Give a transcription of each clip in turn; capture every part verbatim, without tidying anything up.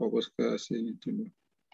fokus ke sini dulu.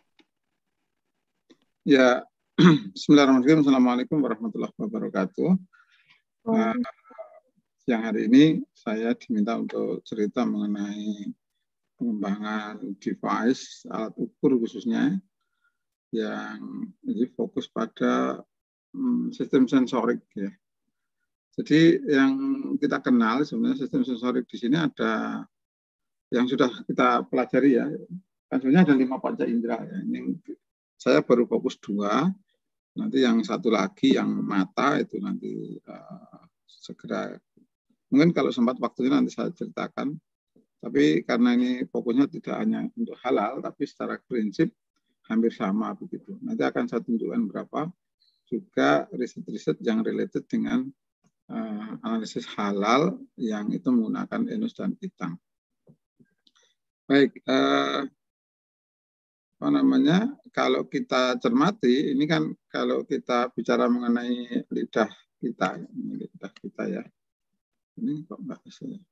Ya, bismillahirrahmanirrahim. Assalamualaikum warahmatullahi wabarakatuh. Oh. Uh, siang hari ini saya diminta untuk cerita mengenai pengembangan device, alat ukur khususnya, yang jadi fokus pada hmm, sistem sensorik ya. Jadi yang kita kenal sebenarnya sistem sensorik di sini ada yang sudah kita pelajari ya. Kan sebenarnya ada lima panca indera ya. Ini saya baru fokus dua. Nanti yang satu lagi yang mata itu nanti uh, segera. Mungkin kalau sempat waktunya nanti saya ceritakan. Tapi karena ini fokusnya tidak hanya untuk halal, tapi secara prinsip hampir sama begitu. Nanti akan saya tunjukkan berapa juga riset-riset yang related dengan uh, analisis halal yang itu menggunakan Enus dan Itang. Baik, uh, apa namanya? Kalau kita cermati, ini kan kalau kita bicara mengenai lidah kita, ini lidah kita ya. Ini kok enggak bisa ya?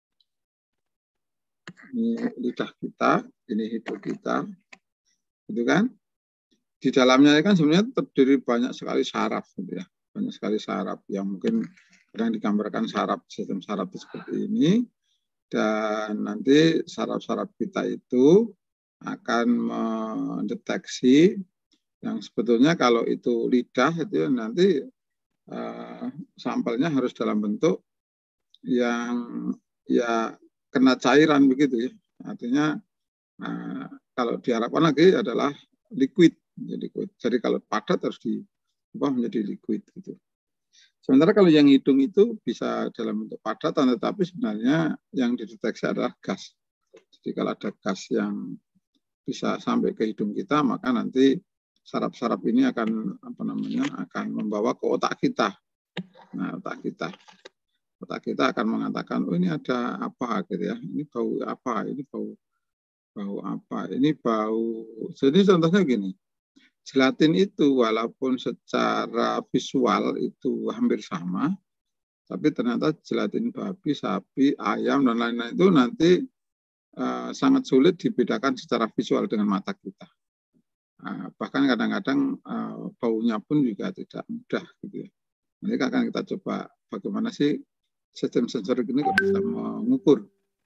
Ini lidah kita, ini hidung kita, gitu kan? Di dalamnya kan sebenarnya terdiri banyak sekali saraf, gitu ya, banyak sekali saraf yang mungkin kadang digambarkan saraf sistem saraf seperti ini, dan nanti saraf-saraf kita itu akan mendeteksi yang sebetulnya kalau itu lidah itu nanti uh, sampelnya harus dalam bentuk yang ya kena cairan begitu ya. Artinya uh, kalau diharapkan lagi adalah liquid, jadi liquid. Jadi kalau padat harus diubah menjadi liquid gitu. Sementara kalau yang hidung itu bisa dalam bentuk padat, tetapi sebenarnya yang dideteksi adalah gas. Jadi kalau ada gas yang bisa sampai ke hidung kita, maka nanti saraf-saraf ini akan apa namanya akan membawa ke otak kita. Nah, otak kita. Otak kita akan mengatakan, oh ini ada apa gitu ya, ini bau apa, ini bau bau apa, ini bau. Jadi contohnya gini, gelatin itu walaupun secara visual itu hampir sama, tapi ternyata gelatin babi, sapi, ayam dan lain-lain itu nanti uh, sangat sulit dibedakan secara visual dengan mata kita. Uh, bahkan kadang-kadang uh, baunya pun juga tidak mudah gitu ya. Nanti akan kita coba bagaimana sih sistem sensorik ini bisa mengukur.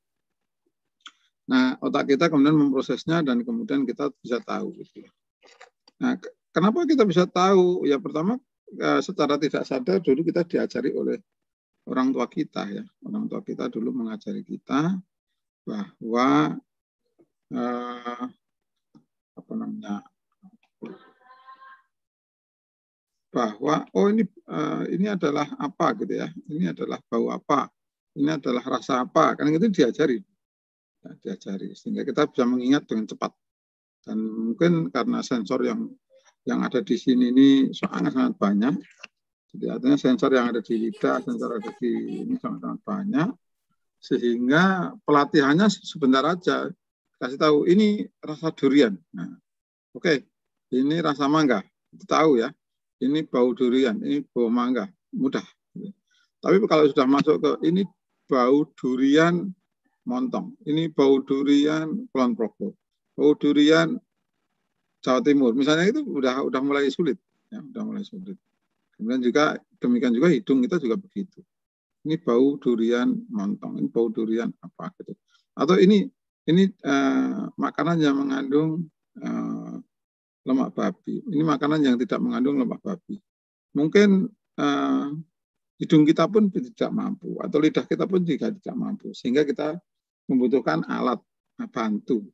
Nah, otak kita kemudian memprosesnya dan kemudian kita bisa tahu gitu. Nah, kenapa kita bisa tahu? Ya pertama secara tidak sadar dulu kita diajari oleh orang tua kita ya. Orang tua kita dulu mengajari kita bahwa eh, apa namanya? bahwa oh ini uh, ini adalah apa gitu ya, ini adalah bau apa, ini adalah rasa apa, kan itu diajari, ya, diajari sehingga kita bisa mengingat dengan cepat. Dan mungkin karena sensor yang yang ada di sini ini sangat sangat banyak, jadi artinya sensor yang ada di lidah, sensor ada di ini sangat sangat banyak, sehingga pelatihannya sebentar aja kasih tahu ini rasa durian, nah, oke, okay, ini rasa mangga, itu tahu ya. Ini bau durian, ini bau mangga, mudah. Tapi kalau sudah masuk ke ini bau durian Montong, ini bau durian Kulon Progo, bau durian Jawa Timur, misalnya itu udah udah mulai sulit, ya, udah mulai sulit. Kemudian juga demikian juga hidung kita juga begitu. Ini bau durian Montong, ini bau durian apa gitu. Atau ini ini uh, makanan yang mengandung uh, lemak babi. Ini makanan yang tidak mengandung lemak babi. Mungkin uh, hidung kita pun tidak mampu, atau lidah kita pun juga tidak mampu, sehingga kita membutuhkan alat bantu.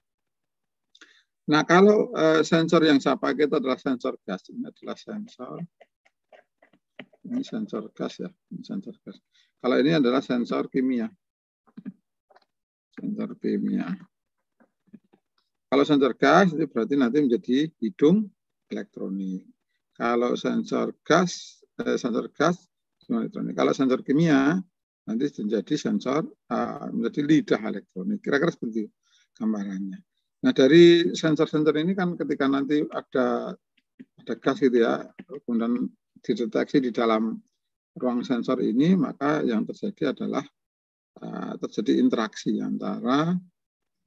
Nah, kalau uh, sensor yang saya pakai itu adalah sensor gas. Ini adalah sensor, ini sensor gas ya, ini sensor gas. Kalau ini adalah sensor kimia, sensor kimia. Kalau sensor gas itu berarti nanti menjadi hidung elektronik. Kalau sensor gas, eh, sensor gas elektronik. Kalau sensor kimia nanti menjadi sensor uh, menjadi lidah elektronik. Kira-kira seperti gambarannya. Nah, dari sensor-sensor ini kan ketika nanti ada ada gas gitu ya, kemudian dideteksi di dalam ruang sensor ini, maka yang terjadi adalah uh, terjadi interaksi antara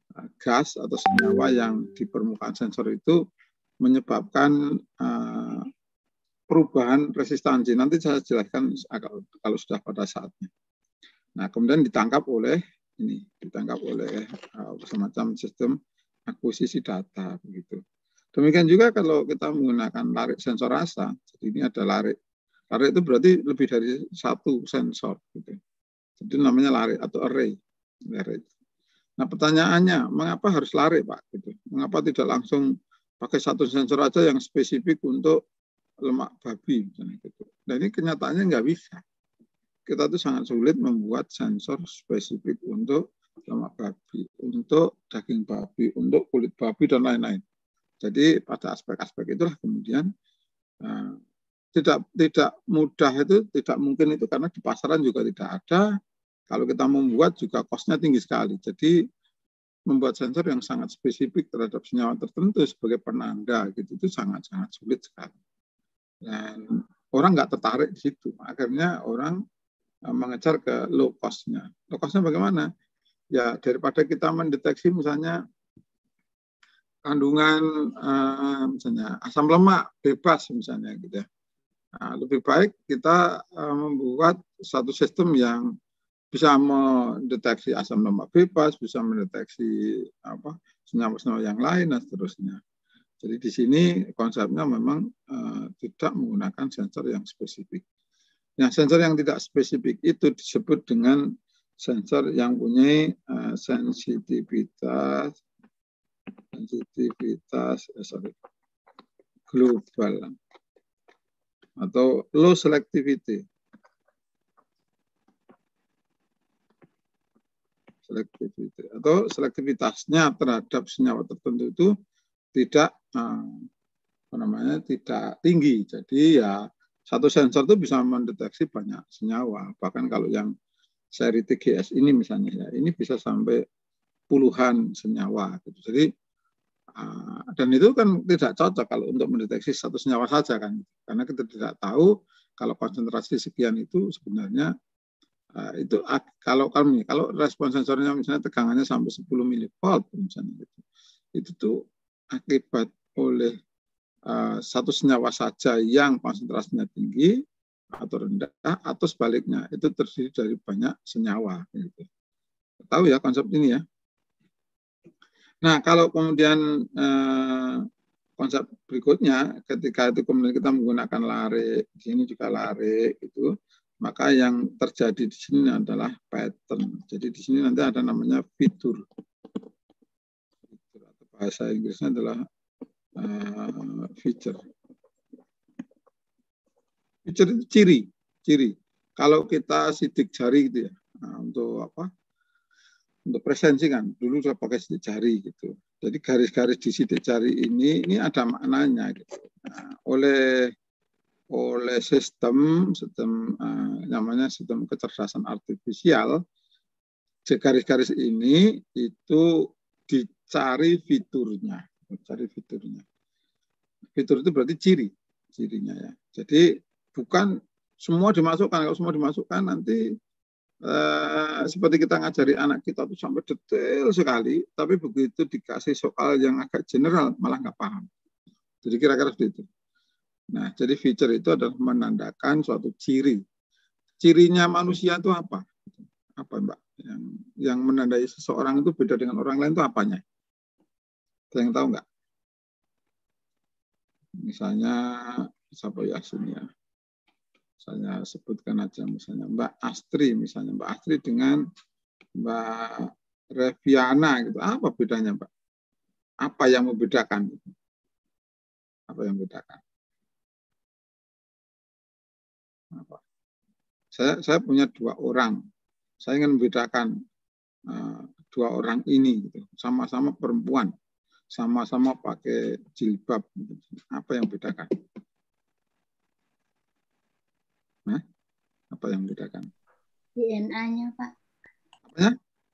gas atau senyawa yang di permukaan sensor itu menyebabkan uh, perubahan resistansi. Nanti saya jelaskan kalau sudah pada saatnya. Nah, kemudian ditangkap oleh ini, ditangkap oleh uh, semacam sistem akuisisi data begitu. Demikian juga kalau kita menggunakan larik sensor rasa. Jadi ini ada larik. Larik itu berarti lebih dari satu sensor gitu. Jadi namanya larik atau array. Larik. Nah, pertanyaannya, mengapa harus larik, Pak? Gitu. Mengapa tidak langsung pakai satu sensor aja yang spesifik untuk lemak babi misalnya gitu. Nah, ini kenyataannya nggak bisa. Kita tuh sangat sulit membuat sensor spesifik untuk lemak babi, untuk daging babi, untuk kulit babi dan lain-lain. Jadi pada aspek-aspek itulah kemudian uh, tidak tidak mudah itu, tidak mungkin itu karena di pasaran juga tidak ada. Kalau kita membuat juga kosnya tinggi sekali. Jadi membuat sensor yang sangat spesifik terhadap senyawa tertentu sebagai penanda gitu itu sangat-sangat sulit sekali. Dan orang nggak tertarik di situ. Akhirnya orang uh, mengejar ke low cost-nya. Low cost-nya bagaimana? Ya daripada kita mendeteksi misalnya kandungan uh, misalnya asam lemak bebas misalnya gitu ya. Nah, lebih baik kita uh, membuat satu sistem yang bisa mendeteksi asam lemak bebas, bisa mendeteksi apa senyawa-senyawa yang lain dan seterusnya. Jadi di sini konsepnya memang uh, tidak menggunakan sensor yang spesifik. Nah, sensor yang tidak spesifik itu disebut dengan sensor yang punya uh, sensitivitas sensitivitas eh, sorry, global atau low selectivity. Selectivity atau selektivitasnya terhadap senyawa tertentu itu tidak apa namanya tidak tinggi. Jadi ya satu sensor itu bisa mendeteksi banyak senyawa. Bahkan kalau yang seri T G S ini misalnya ya, ini bisa sampai puluhan senyawa gitu. Jadi uh, dan itu kan tidak cocok kalau untuk mendeteksi satu senyawa saja kan. Karena kita tidak tahu kalau konsentrasi sekian itu sebenarnya uh, itu uh, kalau kami kalau respon sensornya misalnya tegangannya sampai sepuluh milivolt misalnya gitu. Itu tuh akibat oleh uh, satu senyawa saja yang konsentrasinya tinggi atau rendah atau sebaliknya itu terdiri dari banyak senyawa gitu. Tahu ya konsep ini ya. Nah, kalau kemudian eh, konsep berikutnya ketika itu kemudian kita menggunakan larik, di sini juga larik itu, maka yang terjadi di sini adalah pattern. Jadi di sini nanti ada namanya fitur. Atau bahasa Inggrisnya adalah uh, feature. Feature itu ciri, ciri. Kalau kita sidik jari gitu ya, nah, untuk apa? Untuk presensi kan, dulu saya pakai sidik jari gitu. Jadi garis-garis di sidik jari ini, ini ada maknanya gitu. Nah, oleh oleh sistem, sistem uh, namanya sistem kecerdasan artifisial, garis-garis ini itu dicari fiturnya, dicari fiturnya. Fitur itu berarti ciri, cirinya ya. Jadi bukan semua dimasukkan, kalau semua dimasukkan nanti eh, seperti kita ngajari anak kita itu sampai detail sekali, tapi begitu dikasih soal yang agak general malah nggak paham. Jadi kira-kira seperti itu. Nah, jadi feature itu adalah menandakan suatu ciri. Cirinya manusia itu apa? Apa Mbak? Yang, yang menandai seseorang itu beda dengan orang lain itu apanya? Ada yang tahu nggak? Misalnya siapa ya sini ya? Misalnya sebutkan aja misalnya Mbak Astri, misalnya Mbak Astri dengan Mbak Reviana gitu. Apa bedanya Mbak? Apa yang membedakan? Apa yang membedakan? Apa? Saya saya punya dua orang. Saya ingin membedakan uh, dua orang ini gitu. Sama-sama perempuan, sama-sama pakai jilbab. Gitu. Apa yang membedakan? Nah, apa yang membedakan? D N A-nya, Pak. Apanya?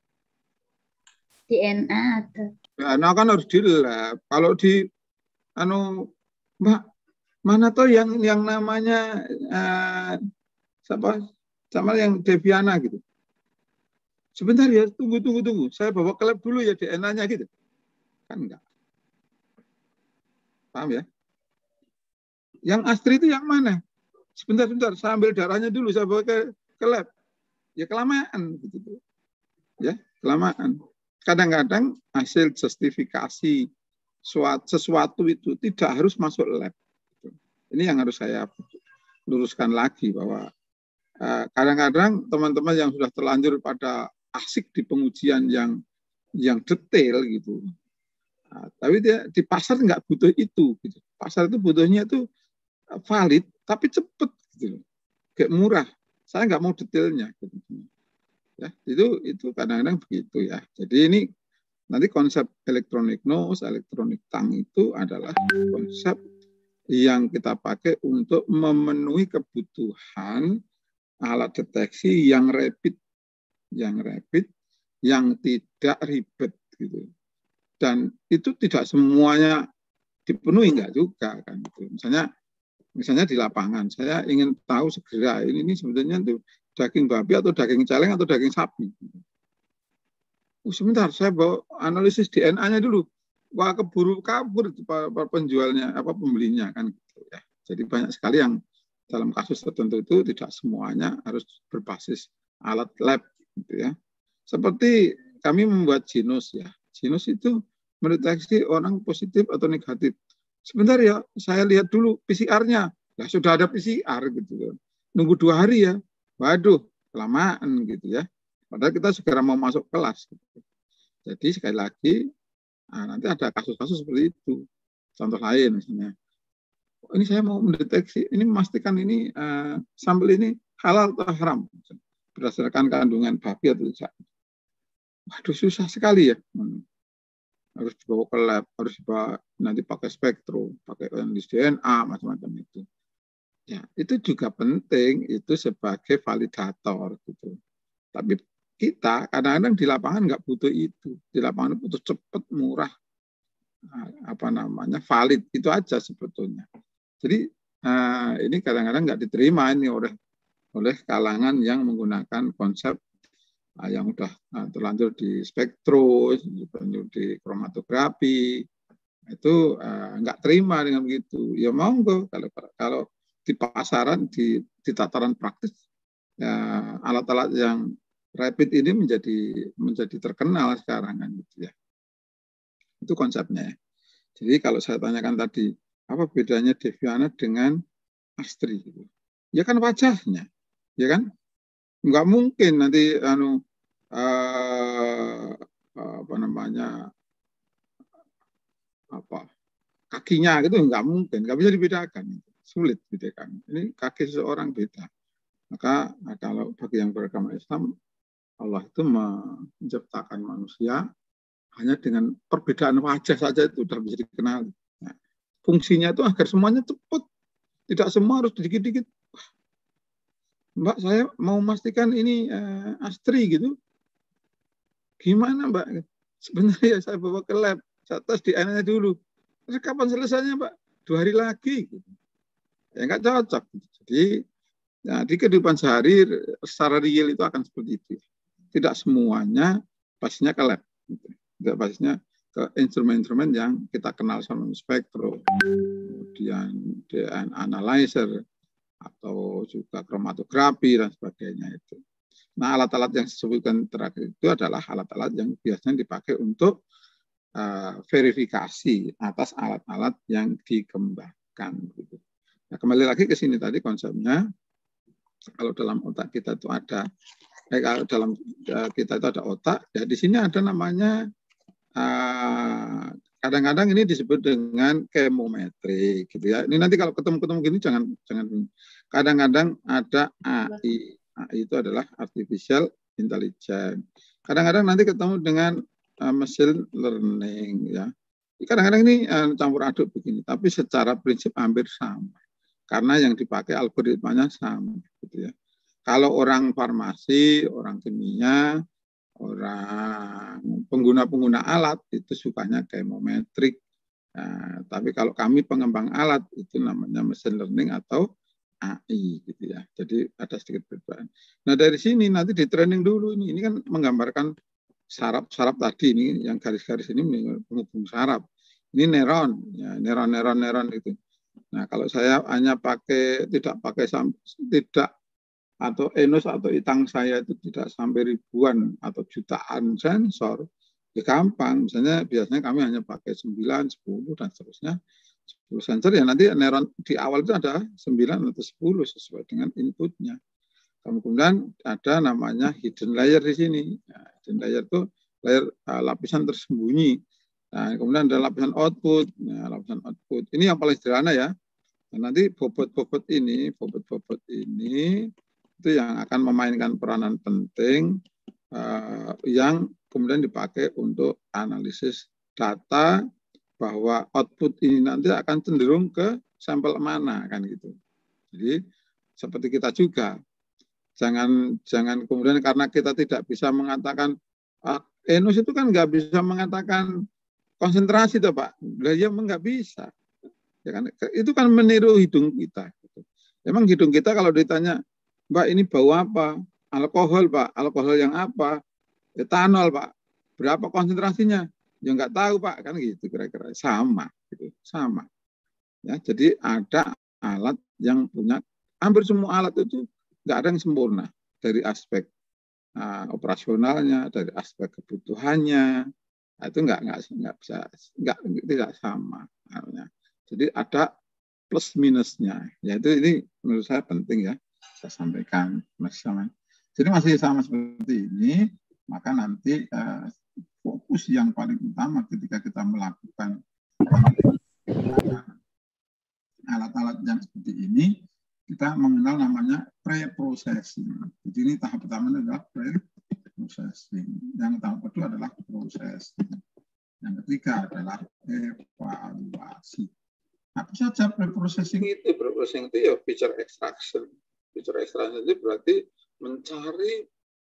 D N A atau? Ya, nah kan harus di lab. Kalau di anu Mbak, mana tuh yang yang namanya uh, siapa? Sama yang Deviana gitu. Sebentar ya, tunggu, tunggu, tunggu. Saya bawa ke lab dulu ya D N A-nya gitu. Kan enggak. Paham ya? Yang Astri itu yang mana? Sebentar, sebentar. Saya ambil darahnya dulu, saya bawa ke, ke lab. Ya kelamaan. Gitu. Ya, kelamaan. Kadang-kadang hasil justifikasi sesuatu itu tidak harus masuk lab. Ini yang harus saya luruskan lagi bahwa kadang-kadang teman-teman yang sudah terlanjur pada asik di pengujian yang yang detail gitu, nah, tapi dia di pasar nggak butuh itu. Gitu. Pasar itu butuhnya itu valid tapi cepet, gitu, kayak murah. Saya nggak mau detailnya. Gitu. Ya, itu itu kadang-kadang begitu ya. Jadi ini nanti konsep electronic nose, electronic tongue itu adalah konsep yang kita pakai untuk memenuhi kebutuhan alat deteksi yang rapid, yang rapid, yang tidak ribet gitu. Dan itu tidak semuanya dipenuhi, enggak juga kan gitu. Misalnya misalnya di lapangan saya ingin tahu segera ini, ini sebetulnya itu daging babi atau daging celeng atau daging sapi. Oh, sebentar, saya bawa analisis D N A-nya dulu. Wah, keburu kabur penjualnya, apa pembelinya kan gitu ya. Jadi banyak sekali yang dalam kasus tertentu itu tidak semuanya harus berbasis alat lab gitu ya. Seperti kami membuat Genos ya. Genos itu mendeteksi orang positif atau negatif. Sebentar ya, saya lihat dulu P C R-nya. Nah, sudah ada P C R gitu. Nunggu dua hari ya. Waduh, kelamaan gitu ya. Padahal kita segera mau masuk kelas. Gitu. Jadi sekali lagi, nah, nanti ada kasus-kasus seperti itu. Contoh lain misalnya, ini saya mau mendeteksi, ini memastikan ini uh, sampel ini halal atau haram berdasarkan kandungan babi atau tidak. Waduh, susah sekali ya. Harus dibawa ke lab, harus dibawa nanti pakai spektrum, pakai analis D N A, macam-macam itu. Ya, itu juga penting itu sebagai validator gitu. Tapi kita kadang-kadang di lapangan nggak butuh itu. Di lapangan butuh cepat, murah, apa namanya, valid, itu aja sebetulnya. Jadi uh, ini kadang-kadang nggak diterima ini oleh oleh kalangan yang menggunakan konsep uh, yang udah uh, terlanjur di spektrum, terlanjur di kromatografi, itu uh, nggak terima dengan begitu. Ya monggo kalau kalau di pasaran, di, di tataran praktis, ya, alat-alat yang rapid ini menjadi menjadi terkenal sekarang kan gitu ya. Itu konsepnya. Jadi kalau saya tanyakan tadi, apa bedanya Deviana dengan Astri? Ya kan wajahnya, ya kan? Nggak mungkin nanti anu uh, apa namanya apa kakinya gitu, nggak mungkin, nggak bisa dibedakan, sulit bedakan. Ini kaki seseorang beda. Maka nah, kalau bagi yang beragama Islam, Allah itu menciptakan manusia hanya dengan perbedaan wajah saja itu sudah bisa dikenali. Nah, fungsinya itu agar semuanya cepat, tidak semua harus dikit-dikit. Mbak, saya mau memastikan ini uh, Astri gitu. Gimana Mbak? Sebenarnya saya bawa ke lab, saya tes D N A-nya dulu. Terus kapan selesainya Mbak? Dua hari lagi. Gitu. Ya nggak cocok. Jadi nah, di kehidupan sehari secara real itu akan seperti itu. Tidak semuanya pastinya ke lab. Gitu. Tidak pastinya ke instrumen-instrumen yang kita kenal sama spektrum, kemudian D N A analyzer, atau juga kromatografi dan sebagainya itu. Nah, alat-alat yang disebutkan terakhir itu adalah alat-alat yang biasanya dipakai untuk uh, verifikasi atas alat-alat yang dikembangkan. Gitu. Nah, kembali lagi ke sini tadi konsepnya, kalau dalam otak kita itu ada, eh, kalau dalam uh, kita itu ada otak, ya di sini ada namanya uh, kadang-kadang ini disebut dengan chemometry, gitu ya. Ini nanti kalau ketemu-ketemu gini jangan jangan. Kadang-kadang ada A I. A I itu adalah artificial intelligence. Kadang-kadang nanti ketemu dengan uh, machine learning, ya. Kadang-kadang ini uh, campur aduk begini, tapi secara prinsip hampir sama. Karena yang dipakai algoritmanya sama, gitu ya. Kalau orang farmasi, orang kimia, orang pengguna-pengguna alat itu sukanya chemometrik. Nah, tapi kalau kami pengembang alat itu namanya machine learning atau A I gitu ya. Jadi ada sedikit perbedaan. Nah dari sini nanti di training dulu ini. Ini kan menggambarkan saraf-saraf tadi ini yang garis-garis ini penghubung saraf. Ini neuron, ya, neuron, neuron, neuron itu. Nah kalau saya hanya pakai tidak pakai tidak atau Enos atau Itang saya itu tidak sampai ribuan atau jutaan sensor, ya gampang. Misalnya biasanya kami hanya pakai sembilan, sepuluh dan seterusnya. sepuluh sensor ya nanti neuron di awal itu ada sembilan atau sepuluh sesuai dengan inputnya. Kemudian ada namanya hidden layer di sini. Nah, hidden layer itu layer uh, lapisan tersembunyi. Nah, kemudian ada lapisan output. Nah, lapisan output ini yang paling sederhana ya. Nah, nanti bobot-bobot ini, bobot-bobot ini itu yang akan memainkan peranan penting uh, yang kemudian dipakai untuk analisis data bahwa output ini nanti akan cenderung ke sampel mana kan gitu. Jadi seperti kita juga jangan jangan kemudian karena kita tidak bisa mengatakan ah, Enos itu kan nggak bisa mengatakan konsentrasi tuh Pak. Lah ya nggak bisa. Ya kan itu kan meniru hidung kita. Gitu. Emang hidung kita kalau ditanya Mbak ini bau apa? Alkohol Pak. Alkohol yang apa? Etanol Pak. Berapa konsentrasinya? Ya nggak tahu Pak, kan gitu kira-kira sama, gitu sama. Ya, jadi ada alat yang punya hampir semua alat itu nggak ada yang sempurna dari aspek uh, operasionalnya, dari aspek kebutuhannya, nah, itu nggak nggak nggak bisa nggak tidak sama. Nah, jadi ada plus minusnya. Ya itu ini menurut saya penting ya saya sampaikan Mas Saman. Jadi masih sama seperti ini, maka nanti uh, fokus yang paling utama ketika kita melakukan alat-alat yang seperti ini, kita mengenal namanya pre-processing. Jadi ini tahap pertama adalah pre-processing. Yang tahap kedua adalah processing. Yang ketiga adalah evaluasi. Apa saja pre-processing itu? Pre-processing itu ya feature extraction. Feature extraction itu berarti mencari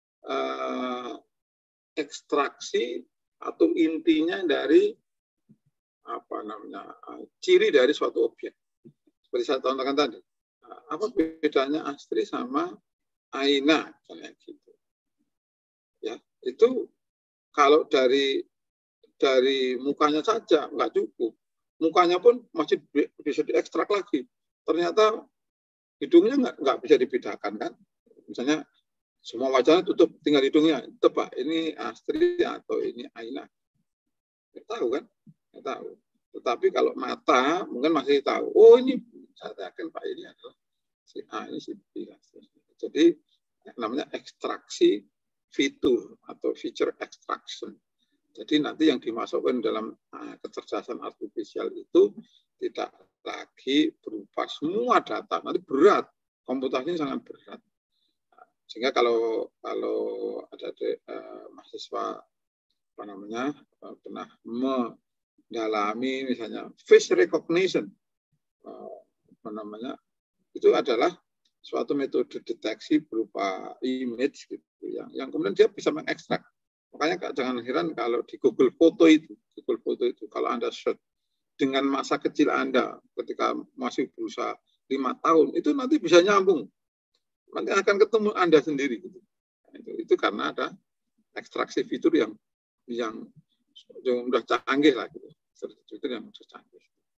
uh, ekstraksi atau intinya dari apa namanya ciri dari suatu objek. Seperti saya contohkan tadi, apa bedanya Astri sama Aina kayak gitu. Ya, itu kalau dari dari mukanya saja nggak cukup. Mukanya pun masih bisa diekstrak lagi. Ternyata hidungnya nggak nggak bisa dibedakan kan. Misalnya semua wajahnya tutup, tinggal hidungnya. Tebak, ini Astri atau ini Aina. Nggak tahu kan? Nggak tahu. Tetapi kalau mata, mungkin masih tahu. Oh ini, saya yakin Pak ini adalah si A, ini si B. Jadi, namanya ekstraksi fitur atau feature extraction. Jadi nanti yang dimasukkan dalam uh, kecerdasan artifisial itu tidak lagi berupa semua data. Nanti berat, komputasinya sangat berat. Sehingga kalau kalau ada uh, mahasiswa apa namanya uh, pernah mendalami misalnya face recognition, uh, apa namanya itu adalah suatu metode deteksi berupa image gitu yang yang kemudian dia bisa mengekstrak. Makanya jangan heran kalau di Google Foto itu, Google Foto itu kalau Anda search dengan masa kecil Anda ketika masih berusaha lima tahun itu nanti bisa nyambung. Nanti akan ketemu Anda sendiri gitu. Itu, itu karena ada ekstraksi fitur yang yang sudah canggih lah gitu. Fitur yang sudah canggih.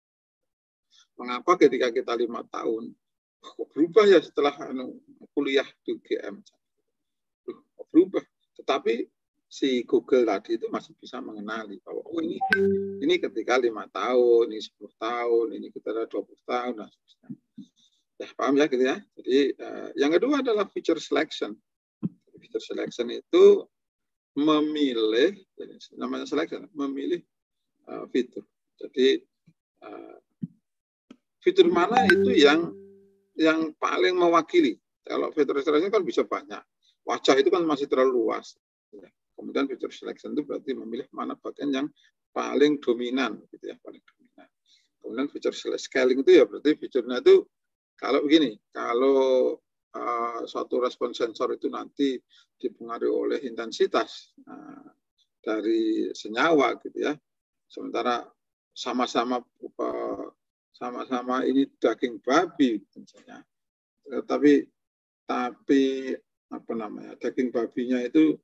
Mengapa ketika kita lima tahun kok berubah ya setelah anu, kuliah di U G M? Kok berubah? Tetapi si Google tadi itu masih bisa mengenali bahwa oh ini ini ketika lima tahun, ini sepuluh tahun, ini kita ada dua puluh tahun dan sebagainya. Ya, paham ya gitu ya. Jadi uh, yang kedua adalah feature selection. Feature selection itu memilih, namanya selection, memilih uh, fitur. Jadi uh, fitur mana itu yang yang paling mewakili. Kalau feature selection kan bisa banyak. Wajah itu kan masih terlalu luas. Ya. Kemudian feature selection itu berarti memilih mana bagian yang paling dominan, gitu ya, paling dominan. Kemudian feature scaling itu ya berarti fiturnya itu kalau begini, kalau uh, suatu respon sensor itu nanti dipengaruhi oleh intensitas uh, dari senyawa, gitu ya. Sementara sama-sama uh, sama-sama ini daging babi, misalnya. tapi tapi apa namanya daging babinya itu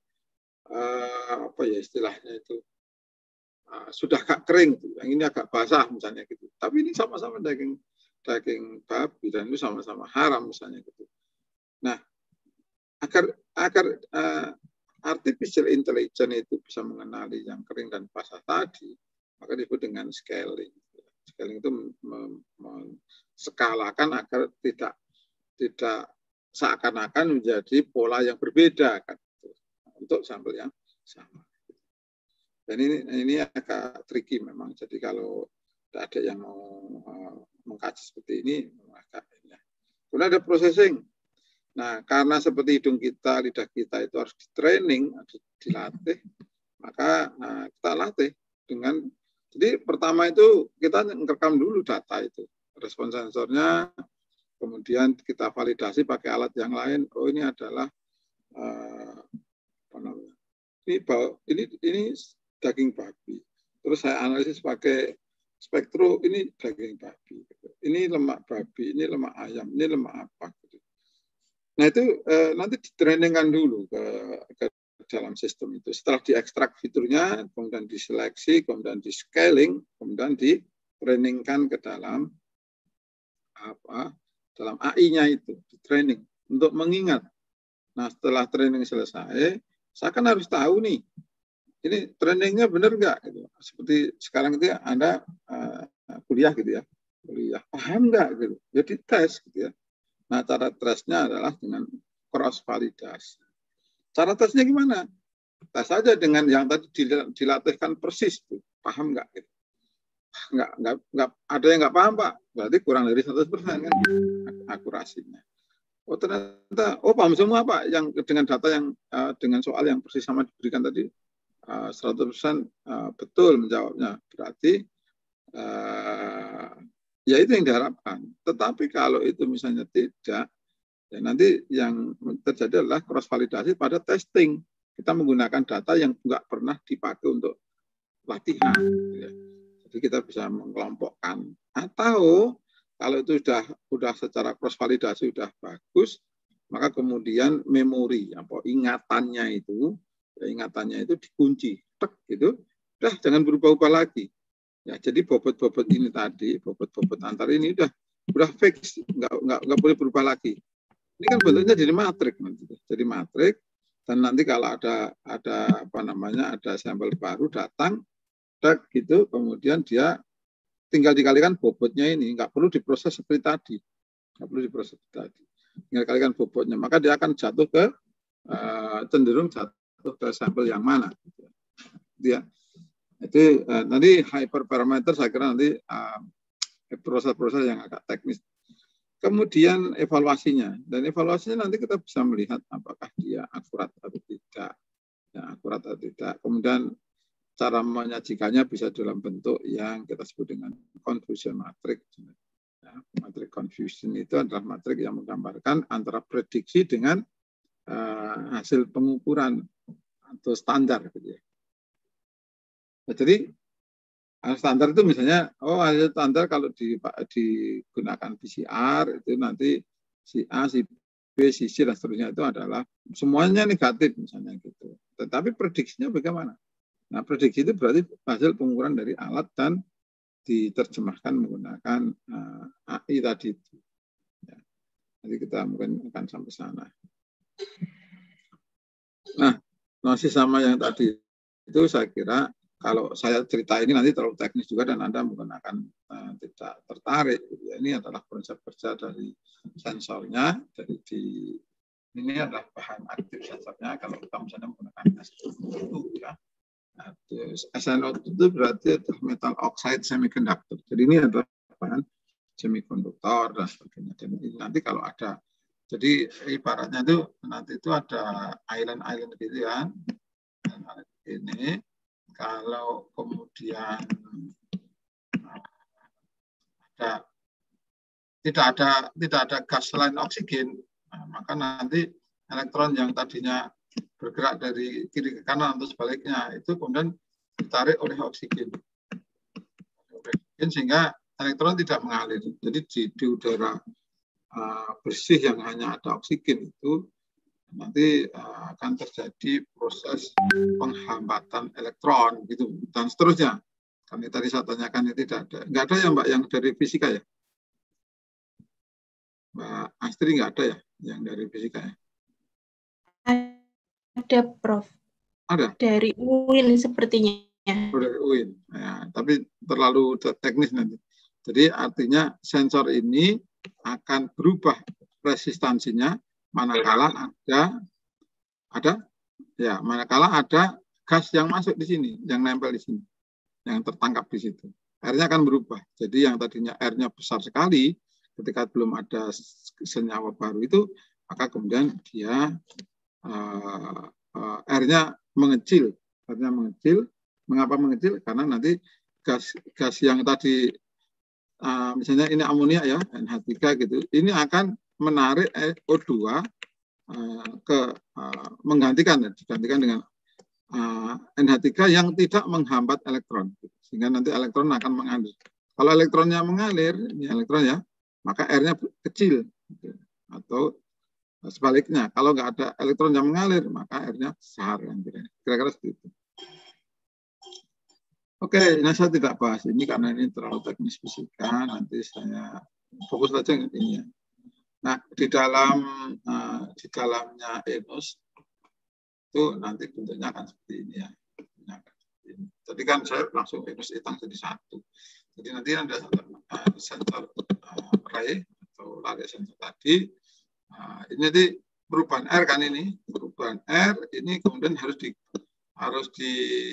uh, apa ya istilahnya itu uh, sudah agak kering, yang ini agak basah misalnya gitu. Tapi ini sama-sama daging daging babi dan itu sama-sama haram misalnya gitu. Nah, agar agar uh, artificial intelligence itu bisa mengenali yang kering dan basah tadi, maka disebut dengan scaling. Scaling itu menskalakan agar tidak tidak seakan-akan menjadi pola yang berbeda kan, untuk sampel yang sama. Dan ini ini agak tricky memang. Jadi kalau tidak ada yang mau uh, mengkaji seperti ini, agak ya. Kemudian ada processing. Nah, karena seperti hidung kita, lidah kita itu harus di-training, harus dilatih, maka nah, kita latih dengan, jadi pertama itu kita ngerekam dulu data itu, respon sensornya, kemudian kita validasi pakai alat yang lain. Oh ini adalah uh, apa namanya? Ini bau, ini ini daging babi. Terus saya analisis pakai spektro, ini daging babi. Ini lemak babi, ini lemak ayam, ini lemak apa? Nah itu eh, nanti ditrainingkan dulu ke, ke dalam sistem itu. Setelah diekstrak fiturnya, kemudian diseleksi, kemudian di scaling, kemudian ditrainingkan ke dalam apa? Dalam A I-nya itu, di training untuk mengingat. Nah setelah training selesai, saya kan harus tahu nih, ini trainingnya benar nggak? Gitu. Seperti sekarang itu ya, Anda uh, kuliah gitu ya, kuliah paham nggak? Gitu. Jadi tes gitu ya. Nah, cara tesnya adalah dengan cross validasi. Cara tesnya gimana? Tes saja dengan yang tadi dilatihkan persis, tuh. Paham nggak? Gitu. Nggak, nggak, nggak, ada yang nggak paham, Pak. Berarti kurang dari seratus persen kan akurasinya. Oh ternyata, oh paham semua Pak, yang dengan data yang uh, dengan soal yang persis sama diberikan tadi uh, seratus persen uh, betul menjawabnya. Berarti uh, ya itu yang diharapkan. Tetapi kalau itu misalnya tidak, ya nanti yang terjadi adalah cross validasi pada testing. Kita menggunakan data yang nggak pernah dipakai untuk latihan. Ya. Jadi kita bisa mengelompokkan. Atau kalau itu sudah sudah secara cross validasi sudah bagus, maka kemudian memori, apa ingatannya itu, ya ingatannya itu dikunci, tek gitu, udah jangan berubah-ubah lagi. Ya, jadi bobot-bobot ini tadi, bobot-bobot antar ini udah udah fix, nggak nggak nggak boleh berubah lagi. Ini kan bentuknya jadi matrik nanti, jadi matrik. Dan nanti kalau ada ada apa namanya ada sampel baru datang, tak gitu, kemudian dia tinggal dikalikan bobotnya ini, nggak perlu diproses seperti tadi, nggak perlu diproses seperti tadi. Tinggal dikalikan bobotnya, maka dia akan jatuh ke uh, cenderung jatuh ke sampel yang mana. Dia itu uh, nanti hyperparameter saya kira nanti proses-proses uh, yang agak teknis. Kemudian evaluasinya, dan evaluasinya nanti kita bisa melihat apakah dia akurat atau tidak, ya, akurat atau tidak. Kemudian cara menyajikannya bisa dalam bentuk yang kita sebut dengan confusion matrix. Ya, matrix confusion itu adalah matrix yang menggambarkan antara prediksi dengan uh, hasil pengukuran atau standar, gitu ya. Nah, jadi standar itu misalnya, oh hasil standar kalau digunakan P C R itu nanti si A, si B, si C dan seterusnya itu adalah semuanya negatif misalnya gitu. Tetapi prediksinya bagaimana? Nah prediksi itu berarti hasil pengukuran dari alat dan diterjemahkan menggunakan uh, A I tadi. Ya. Nanti kita mungkin akan sampai sana. Nah masih sama yang tadi itu saya kira. Kalau saya cerita ini nanti terlalu teknis juga dan Anda menggunakan uh, tidak tertarik. Gitu ya. Ini adalah konsep kerja dari sensornya. Jadi di, ini adalah bahan aktif sensornya. Kalau kita misalnya menggunakan S N O dua, ya. Nah, S N O dua itu berarti adalah metal oxide semiconductor. Jadi ini adalah bahan semikonduktor dan sebagainya. Dan ini nanti kalau ada, jadi ibaratnya itu nanti itu ada island-island gitu ya. Ini. Kalau kemudian ada, tidak ada tidak ada gas selain oksigen, nah, maka nanti elektron yang tadinya bergerak dari kiri ke kanan atau sebaliknya itu kemudian ditarik oleh oksigen, sehingga elektron tidak mengalir. Jadi di, di udara uh, bersih yang hanya ada oksigen itu nanti uh, akan terjadi proses penghambatan elektron gitu dan seterusnya. Kami tadi saya tanyakan itu tidak ada, nggak ada ya Mbak yang dari fisika ya? Mbak Astri nggak ada ya yang dari fisika ya? Ada Prof. Ada? Dari U I N sepertinya. Oh, dari U I N. Ya, tapi terlalu teknis nanti. Jadi artinya sensor ini akan berubah resistansinya manakala ada ada ya manakala ada gas yang masuk di sini, yang nempel di sini, yang tertangkap di situ. R-nya akan berubah. Jadi yang tadinya R-nya besar sekali ketika belum ada senyawa baru itu, maka kemudian dia uh, uh, R-nya mengecil, R-nya mengecil. Mengapa mengecil? Karena nanti gas gas yang tadi uh, misalnya ini amonia ya, N H tiga gitu, ini akan menarik O dua uh, ke uh, menggantikan digantikan dengan uh, N H tiga yang tidak menghambat elektron, sehingga nanti elektron akan mengalir. Kalau elektronnya mengalir, ini elektron ya, maka R-nya kecil, gitu. Atau sebaliknya, kalau nggak ada elektron yang mengalir, maka R-nya besar, kira-kira seperti itu. Oke, nah saya tidak bahas ini karena ini terlalu teknis fisika. Nanti saya fokus saja ke ini. Nah, di dalam uh, di dalamnya Enus itu nanti bentuknya akan seperti ini ya. Jadi kan saya langsung Enus hitung jadi satu. Jadi nanti ada uh, sensor uh, array atau lari sensor tadi. Uh, ini nanti perubahan R kan ini, perubahan R ini kemudian harus di harus di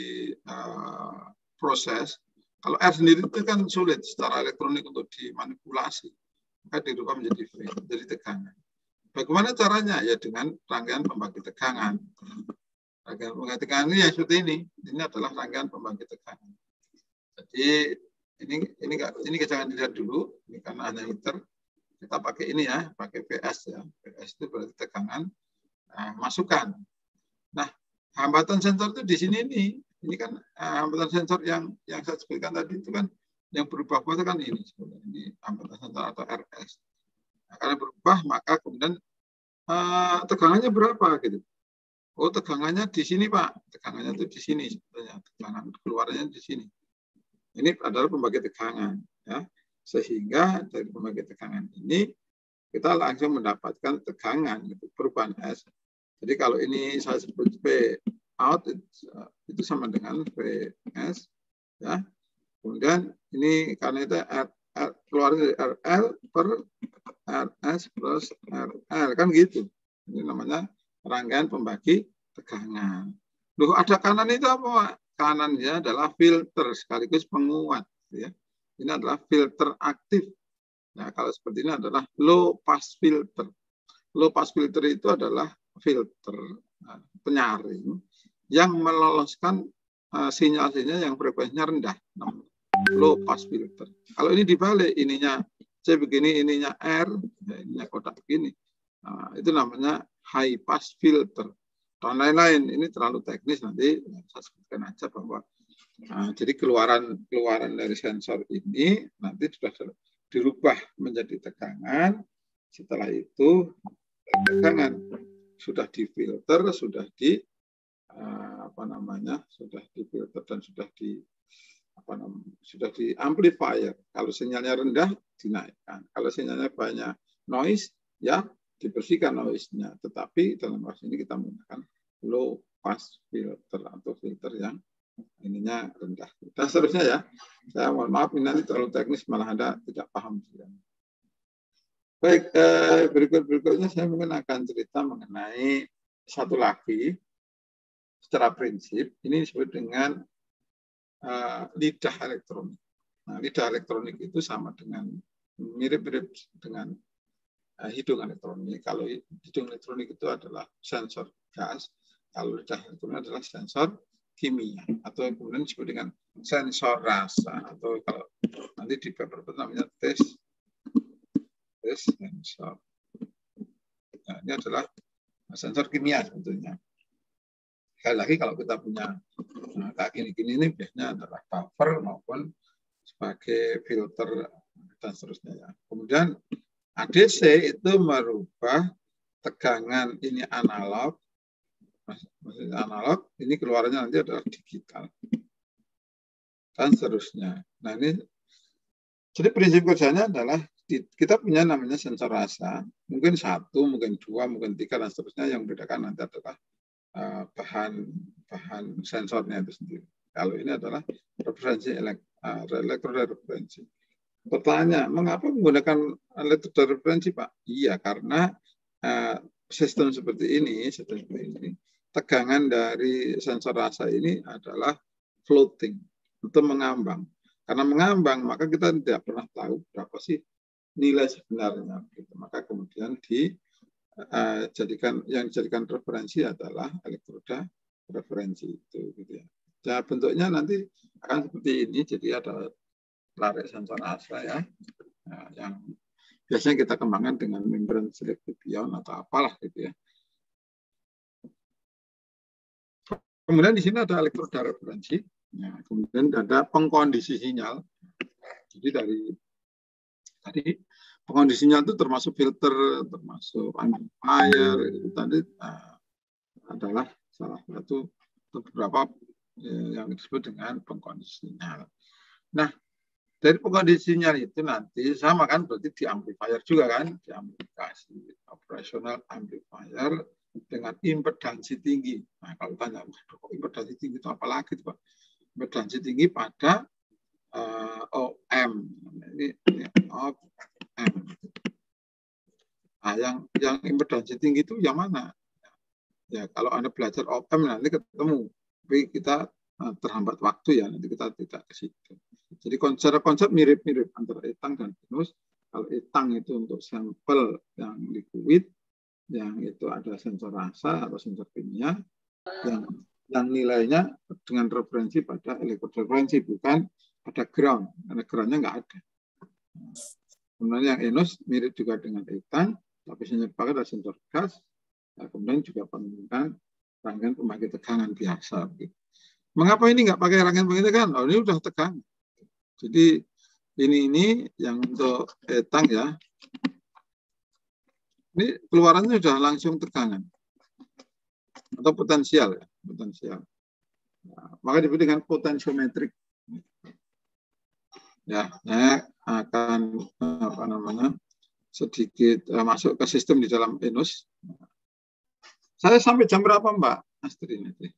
uh, proses. Kalau R sendiri itu kan sulit secara elektronik untuk dimanipulasi, maka dirubah menjadi V, menjadi tegangan. Bagaimana caranya? Ya dengan rangkaian pembangkit tegangan. Rangkaian pembangkit tegangan ini yang seperti ini. Ini adalah rangkaian pembangkit tegangan. Jadi ini ini ini jangan dilihat dulu, ini karena hanya liter. Kita pakai ini ya, pakai V S ya. V S itu berarti tegangan nah, masukan. Nah, hambatan sensor itu di sini nih. Ini kan uh, hambatan sensor yang yang saya sebutkan tadi itu kan yang berubah itu kan ini sebenarnya ini hambatan sensor atau R S. Nah, karena berubah maka kemudian uh, tegangannya berapa gitu. Oh, tegangannya di sini Pak. Tegangannya itu di sini sebenarnya. Tegangan keluarnya di sini. Ini adalah pembangkit tegangan ya. Sehingga dari pembangkit tegangan ini kita langsung mendapatkan tegangan gitu, perubahan S. Jadi kalau ini saya sebut P out itu sama dengan V S ya. Kemudian ini karena itu R, R, keluar dari R L per R S plus R L kan gitu. Ini namanya rangkaian pembagi tegangan. Loh, ada kanan itu apa? Kanannya adalah filter sekaligus penguat ya. Ini adalah filter aktif. Nah, kalau seperti ini adalah low pass filter. Low pass filter itu adalah filter nah, penyaring yang meloloskan uh, sinyal-sinyal yang frekuensinya rendah, low pass filter. Kalau ini dibalik, ininya C begini, ininya R, ya, ininya kotak begini, nah, itu namanya high pass filter. Dan lain-lain, ini terlalu teknis nanti saya sebutkan aja bahwa nah, jadi keluaran keluaran dari sensor ini nanti sudah dirubah menjadi tegangan. Setelah itu tegangan sudah difilter, sudah di apa namanya sudah difilter dan sudah di apa namanya sudah di amplifier. Kalau sinyalnya rendah dinaikkan, kalau sinyalnya banyak noise ya dibersihkan noise-nya. Tetapi dalam kasus ini kita menggunakan low pass filter atau filter yang ininya rendah. Dan seterusnya ya. Saya mohon maaf ini nanti terlalu teknis malah Anda tidak paham. Baik, eh, berikut berikutnya saya mungkin akan cerita mengenai satu lagi. Secara prinsip, ini disebut dengan uh, lidah elektronik. Nah, lidah elektronik itu sama dengan, mirip-mirip dengan uh, hidung elektronik. Kalau hidung elektronik itu adalah sensor gas, kalau lidah elektronik adalah sensor kimia, atau kemudian disebut dengan sensor rasa, atau kalau nanti di paper itu namanya tes, tes sensor. Nah, ini adalah sensor kimia sebetulnya. Sekali lagi kalau kita punya nah, kayak gini-gini ini biasanya adalah buffer maupun sebagai filter dan seterusnya ya. Kemudian A D C itu merubah tegangan ini analog, maksudnya analog, ini keluarnya nanti adalah digital. Dan seterusnya. Nah ini, jadi prinsip kerjanya adalah kita punya namanya sensor rasa, mungkin satu, mungkin dua, mungkin tiga, dan seterusnya. Yang membedakan nanti adalah uh, bahan bahan sensornya itu sendiri. Kalau ini adalah referensi uh, elektroreferensi. Pertanyaan, mengapa menggunakan elektroreferensi, Pak? Iya, karena uh, sistem seperti ini, sistem seperti ini, tegangan dari sensor rasa ini adalah floating, untuk mengambang. Karena mengambang, maka kita tidak pernah tahu berapa sih nilai sebenarnya. Gitu. Maka kemudian dijadikan uh, yang dijadikan referensi adalah elektroda referensi itu. Gitu ya. Ya, bentuknya nanti akan seperti ini. Jadi ada larik sensor rasa ya, nah, yang biasanya kita kembangkan dengan membran selektif ion atau apalah gitu ya. Kemudian di sini ada elektroda referensi, ya, kemudian ada pengkondisi sinyal. Jadi dari tadi pengkondisi sinyal itu termasuk filter, termasuk amplifier, itu tadi nah, adalah salah satu beberapa ya, yang disebut dengan pengkondisi sinyal. Nah, dari pengkondisi sinyal itu nanti sama kan, berarti di amplifier juga kan, di aplikasi operasional amplifier dengan impedansi tinggi. Nah kalau tanya, impedansi tinggi itu apa lagi Pak? Impedansi tinggi pada uh, O M. Ini, ini O M. Nah yang yang impedansi tinggi itu yang mana? Ya kalau Anda belajar O M nanti ketemu, tapi kita uh, terhambat waktu ya, nanti kita tidak ke situ. Jadi konsep-konsep mirip-mirip antara etang dan pinus. Kalau etang itu untuk sampel yang liquid, yang itu ada sensor rasa atau sensor kimia, yang yang nilainya dengan referensi pada elektroreferensi, bukan pada ground, karena groundnya nggak ada. Kemudian yang enus mirip juga dengan etang, tapi sensor pakai adalah sensor gas. Nah, kemudian juga penggunaan rangkaian pembangkit tegangan biasa. Mengapa ini nggak pakai rangkaian pembangkit tegangan? Oh ini udah tegangan. Jadi ini ini yang untuk etang ya, ini keluarannya sudah langsung tegangan atau potensial ya, potensial. Nah, maka disebut dengan potensiometrik. Ya, saya akan apa namanya sedikit uh, masuk ke sistem di dalam enus. Saya sampai jam berapa Mbak Astri nanti?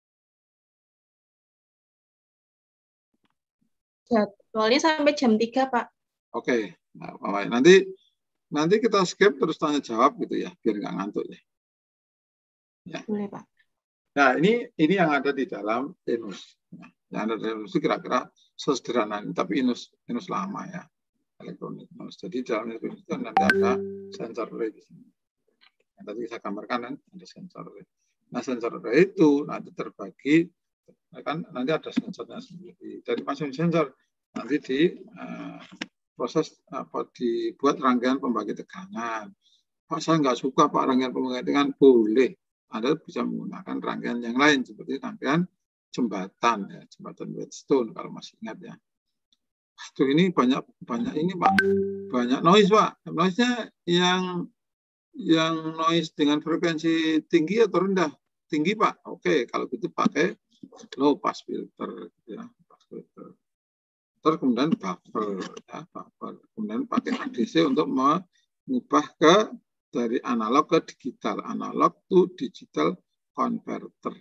Jadwalnya sampai jam tiga, Pak. Oke, nah, nanti nanti kita skip terus tanya jawab gitu ya, biar nggak ngantuk ya. Ya. Boleh, Pak. Nah, ini ini yang ada di dalam enus. Nah, yang ada di enus itu kira-kira sesederhana ini, tapi enus enus lama ya, elektronik enus. Jadi dalam enus itu nanti ada sensor array di sini. Yang tadi saya gambarkan kan ada sensor array. Nah, sensor array itu nanti terbagi kan, nanti ada sensornya sendiri. Dari masing sensor nanti di uh, proses apa dibuat rangkaian pembangkit tegangan. Pak saya nggak suka Pak rangkaian pembangkit tegangan, boleh. Anda bisa menggunakan rangkaian yang lain seperti rangkaian jembatan ya, jembatan Wheatstone kalau masih ingat ya. Aduh ini banyak banyak ini Pak, banyak noise Pak. Noise-nya yang yang noise dengan frekuensi tinggi atau rendah? Tinggi Pak. Oke, kalau gitu pakai low pass filter ya, pass filter. Terus kemudian buffer ya, buffer. Kemudian pakai A D C untuk mengubah ke dari analog ke digital, analog to digital converter.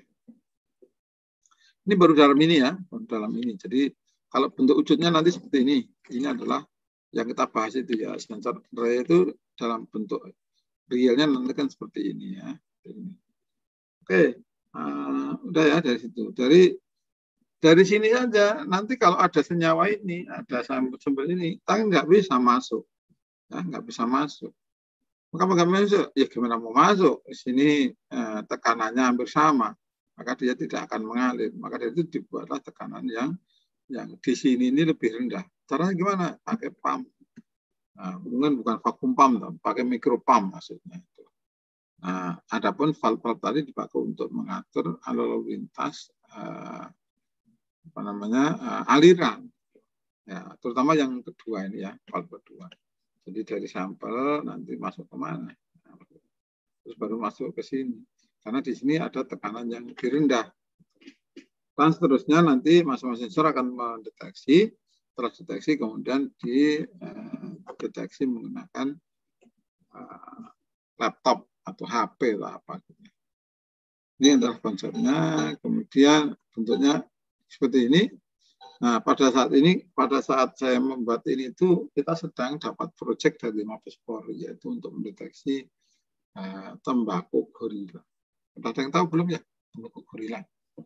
Ini baru dalam ini ya, baru dalam ini. Jadi kalau bentuk wujudnya nanti seperti ini. Ini adalah yang kita bahas itu ya, sensor array itu dalam bentuk realnya nanti kan seperti ini ya. Oke, uh, udah ya dari situ. Dari dari sini saja. Nanti kalau ada senyawa ini, ada sumber ini, kita nggak bisa masuk, ya, nggak bisa masuk. Maka bagaimana masuk? Ya gimana mau masuk? Di sini eh, tekanannya hampir sama, maka dia tidak akan mengalir. Maka dari itu dibuatlah tekanan yang yang di sini ini lebih rendah. Caranya gimana? Pakai pump. Nah, mungkin bukan vakum pump, pakai micro pump maksudnya. Nah, adapun valve-valve tadi dipakai untuk mengatur lalu lintas eh, apa namanya eh, aliran. Ya, terutama yang kedua ini ya, valve kedua. Jadi dari sampel nanti masuk ke mana? Terus baru masuk ke sini. Karena di sini ada tekanan yang lebih rendah. Dan seterusnya nanti masing-masing sensor akan mendeteksi, setelah deteksi kemudian dideteksi menggunakan uh, laptop atau H P atau apa. Ini adalah konsepnya. Kemudian bentuknya seperti ini. Nah, pada saat ini, pada saat saya membuat ini itu kita sedang dapat proyek dari Mabes Polri, yaitu untuk mendeteksi uh, tembakau gorila. Ada yang tahu belum ya tembakau gorila?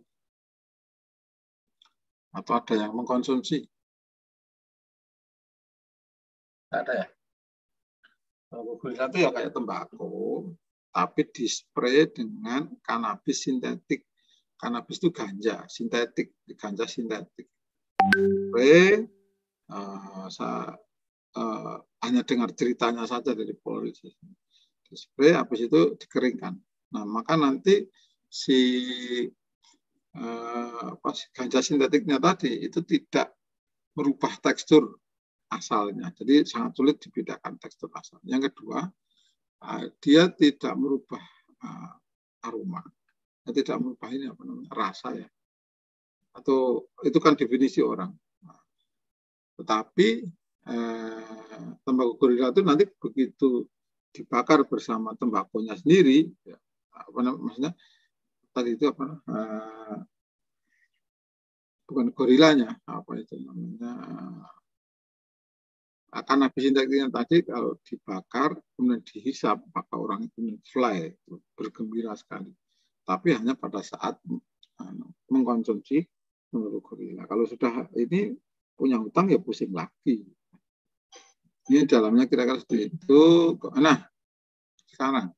Atau ada yang mengkonsumsi? Tidak ada ya? Tembakau gorila itu ya kayak tembakau, tapi dispray dengan kanabis sintetik. Kanabis itu ganja sintetik, ganja sintetik. Spray, uh, saya uh, hanya dengar ceritanya saja dari Polri. Spray, habis itu dikeringkan. Nah, maka nanti si uh, apa, ganja sintetiknya tadi itu tidak merubah tekstur asalnya. Jadi sangat sulit dibedakan tekstur asal. Yang kedua, uh, dia tidak merubah uh, aroma. Dia tidak merubah ini apa namanya rasa ya. Atau itu kan definisi orang. Tetapi eh, tembakau gorila itu nanti begitu dibakar bersama tembakonya sendiri, ya, apa namanya, maksudnya tadi itu apa? Eh, bukan gorilanya, apa itu namanya? Akan habis sintetiknya tadi kalau dibakar kemudian dihisap maka orang itu fly, bergembira sekali. Tapi hanya pada saat eh, mengkonsumsi tembakau gorila. Kalau sudah ini punya hutang ya pusing lagi. Ini dalamnya kira-kira seperti itu. Nah, sekarang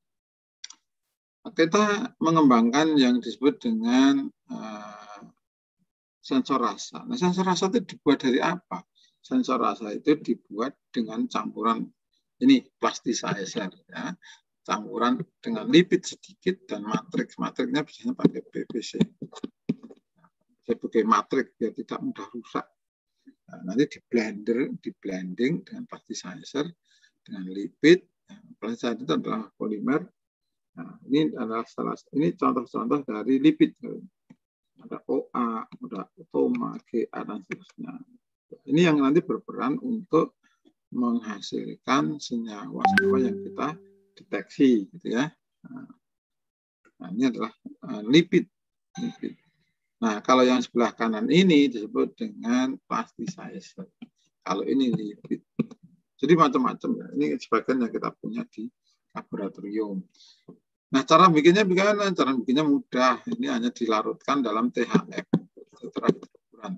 kita mengembangkan yang disebut dengan uh, sensor rasa. Nah, sensor rasa itu dibuat dari apa? Sensor rasa itu dibuat dengan campuran ini plasticizer, ya, campuran dengan lipid sedikit dan matriks. Matriknya biasanya pakai P V C. Sebagai matrik biar tidak mudah rusak. Nah, nanti di blender, di blending dengan plasticizer, dengan lipid. Nah, plasticizer itu adalah polimer. Nah, ini adalah salah ini contoh-contoh dari lipid. Ada O A, ada Toma, G A dan seterusnya. Ini yang nanti berperan untuk menghasilkan senyawa-senyawa yang kita deteksi, gitu ya. Nah, ini adalah uh, lipid. lipid. Nah, kalau yang sebelah kanan ini disebut dengan plasticizer. Kalau ini lipid. Jadi macam-macam ya. Ini sebagian yang kita punya di laboratorium. Nah, cara bikinnya bagaimana? Cara bikinnya mudah. Ini hanya dilarutkan dalam T H F. Setelah ukuran.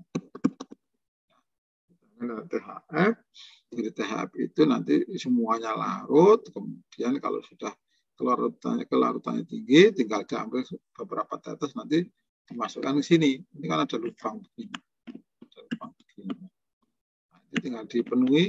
Nah, T H F. Jadi T H F itu nanti semuanya larut. Kemudian kalau sudah kelarutannya, kelarutannya tinggi, tinggal diambil beberapa tetes nanti dimasukkan ke sini. Ini kan ada lubang begini. Ada lubang begini. Nah, ini tinggal dipenuhi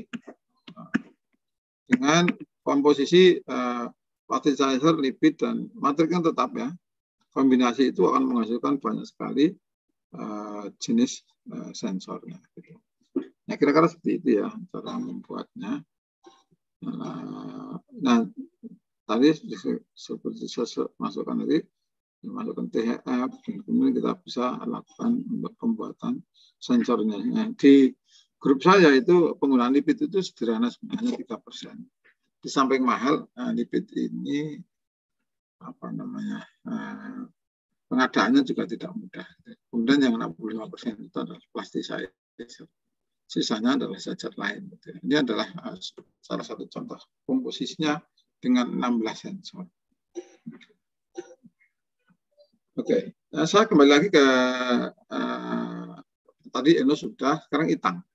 dengan komposisi uh, plasticizer, lipid, dan matriknya tetap ya. Kombinasi itu akan menghasilkan banyak sekali uh, jenis uh, sensornya. Gitu. Nah, kira-kira seperti itu ya cara membuatnya. Nah, nah tadi seperti saya masukkan tadi, masukkan T H F, dan kemudian kita bisa lakukan untuk pembuatan sensornya. Nah, di grup saya itu penggunaan lipid itu sederhana sebenarnya tiga persen. Di samping mahal, nah, lipid ini apa namanya eh, pengadaannya juga tidak mudah. Kemudian yang enam puluh lima persen itu adalah plasticizer. Sisanya adalah zat lain. Ini adalah uh, salah satu contoh komposisinya dengan enam belas sensor. Oke, okay. Nah, saya kembali lagi ke uh, tadi Eno sudah, sekarang Itang.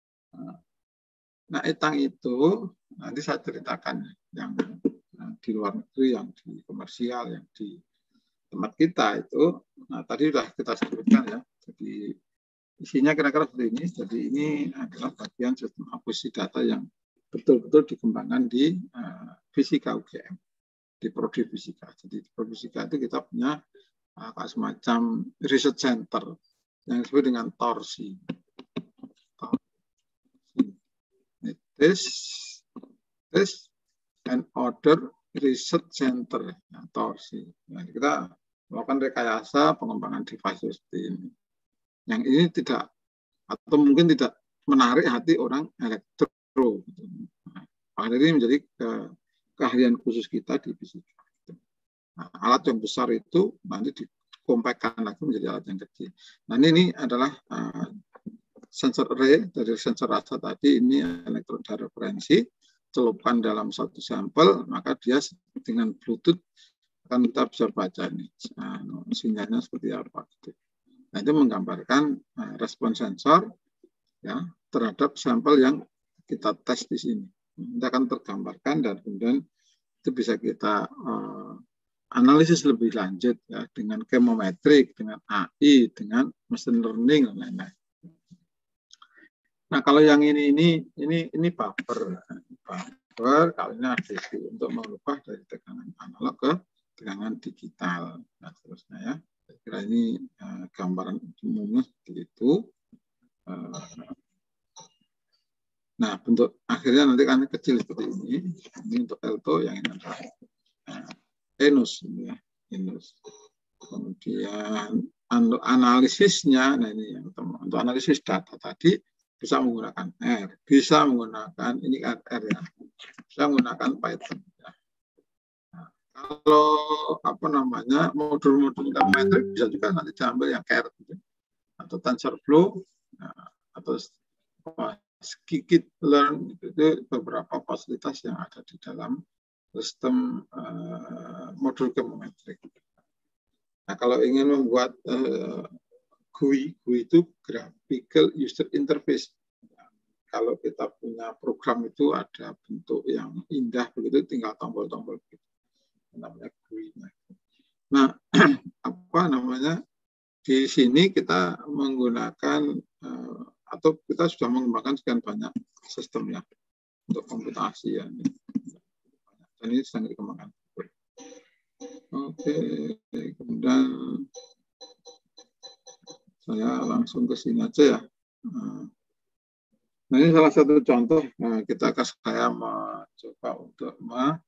Nah, Itang itu nanti saya ceritakan yang uh, di luar negeri, yang di komersial, yang di tempat kita itu. Nah, tadi sudah kita sebutkan ya. Jadi isinya kira-kira seperti ini. Jadi ini adalah bagian sistem akuisisi data yang betul-betul dikembangkan di uh, Fisika U G M, di Prodi Fisika. Jadi di Prodi Fisika itu kita punya uh, semacam research center yang disebut dengan torsi. Torsi. Test and Order Research Center atau si. Nah, kita melakukan rekayasa pengembangan device seperti ini. Yang ini tidak atau mungkin tidak menarik hati orang elektro. Nah, ini menjadi ke, keahlian khusus kita di fisika. Nah, alat yang besar itu nanti dikompakkan lagi menjadi alat yang kecil. Nah, ini, ini adalah uh, sensor array dari sensor rasa tadi. Ini elektroda referensi, celupkan dalam satu sampel, maka dia dengan Bluetooth akan kita bisa baca ini nah, sinyalnya seperti apa. Nah, itu menggambarkan uh, respon sensor ya terhadap sampel yang kita tes di sini. Ini akan tergambarkan dan kemudian itu bisa kita uh, analisis lebih lanjut ya dengan chemometrik, dengan A I, dengan machine learning dan lain-lain. Nah, kalau yang ini ini ini ini buffer. Buffer kalau ini A D C untuk mengubah dari tegangan analog ke tegangan digital. Nah, seterusnya ya. Saya kira ini uh, gambaran umumnya seperti itu. Uh, nah, bentuk akhirnya nanti kan kecil seperti ini. Ini untuk alto, yang ini adalah uh, enus ini ya, enus. Kemudian untuk analisisnya, nah ini yang untuk analisis data tadi bisa menggunakan R, bisa menggunakan ini kan R ya, bisa menggunakan Python. Ya. Nah, kalau apa namanya modul-modul chemometrik bisa juga nanti diambil yang C A R gitu, atau TensorFlow, nah, atau Scikit-learn itu, itu beberapa fasilitas yang ada di dalam sistem uh, modul chemometrik. Nah, kalau ingin membuat uh, G U I, G U I itu Graphical User Interface. Nah, kalau kita punya program itu ada bentuk yang indah begitu, tinggal tombol-tombol begitu. Namanya G U I-nya. Nah, apa namanya? Di sini kita menggunakan uh, atau kita sudah mengembangkan sekian banyak sistemnya untuk komputasi ya. Dan ini sedang dikembangkan. Oke, kemudian saya langsung ke sini aja ya. Nah, ini salah satu contoh. Nah, kita ke saya mencoba untuk me,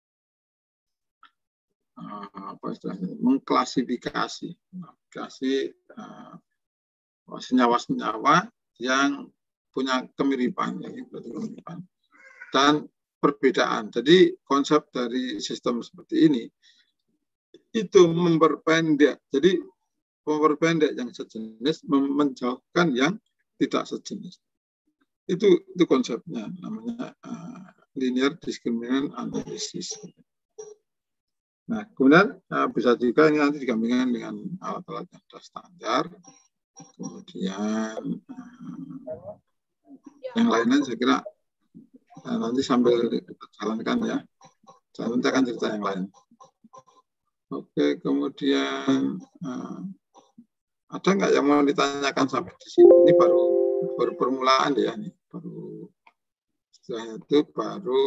apa istilahnya, mengklasifikasi, mengklasifikasi uh, senyawa-senyawa yang punya kemiripan, ya, kemiripan dan perbedaan. Jadi konsep dari sistem seperti ini itu memperpendek. Jadi memperpendek yang sejenis, menjauhkan yang tidak sejenis. Itu itu konsepnya, namanya uh, linear discriminant analysis. Nah, kemudian uh, bisa juga ini nanti digabungkan dengan alat-alat yang sudah standar. Kemudian uh, yang lainnya saya kira uh, nanti sambil kita jalankan ya. Saya nanti akan cerita yang lain. Oke, kemudian uh, ada nggak yang mau ditanyakan sampai di sini? Ini baru baru permulaan ya, nih. Baru setelah itu baru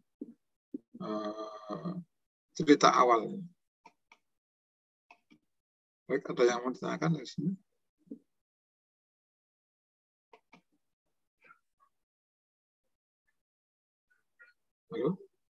uh, cerita awal. Baik, ada yang mau ditanyakan di sini? Halo?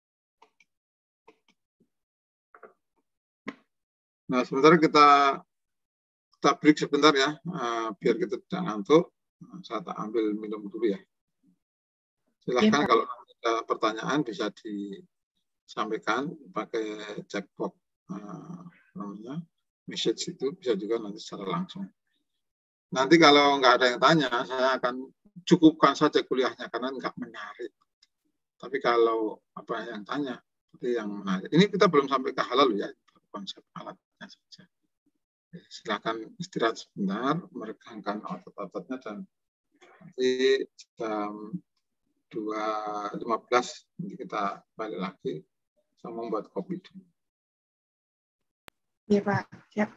Nah, sementara kita kita break sebentar ya, uh, biar kita tidak ngantuk. Saya tak ambil minum dulu ya. Silahkan ya, kalau ada pertanyaan bisa disampaikan pakai chat box uh, namanya message itu, bisa juga nanti secara langsung. Nanti kalau nggak ada yang tanya, saya akan cukupkan saja kuliahnya karena nggak menarik. Tapi kalau apa yang tanya, seperti yang menarik. Ini kita belum sampai ke halal ya, konsep alatnya saja. Silakan istirahat sebentar, meregangkan otot-ototnya, dan nanti jam dua lima belas nanti kita balik lagi sama membuat kopi dulu. Iya Pak, siap.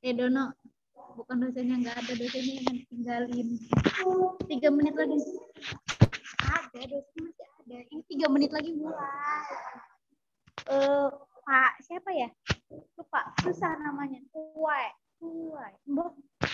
Eh Dono, bukan dosennya nggak ada, dosennya yang tinggalin. Tiga menit lagi. Ada, dosennya masih ada. Ini tiga menit lagi mulai. Eh, Pak, siapa ya? Lupa, susah namanya. Tuai, Tuai. Mbok.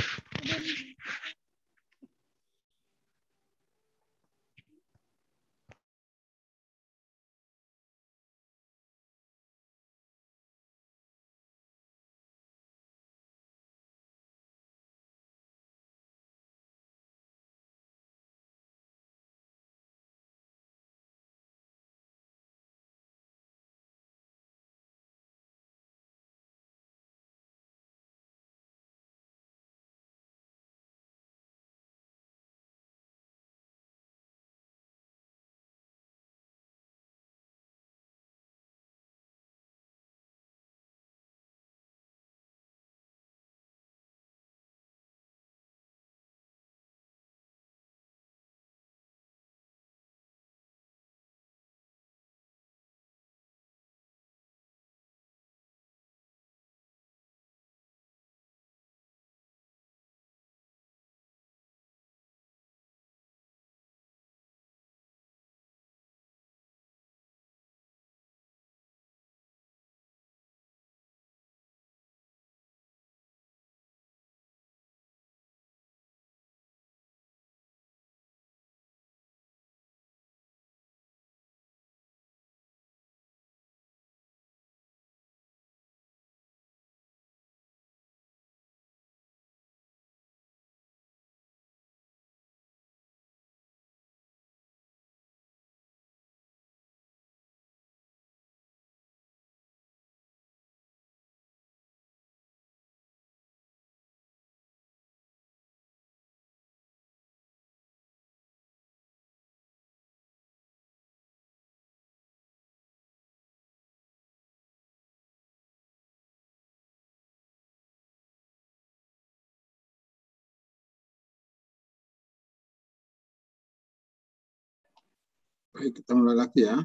Baik, kita mulai lagi ya.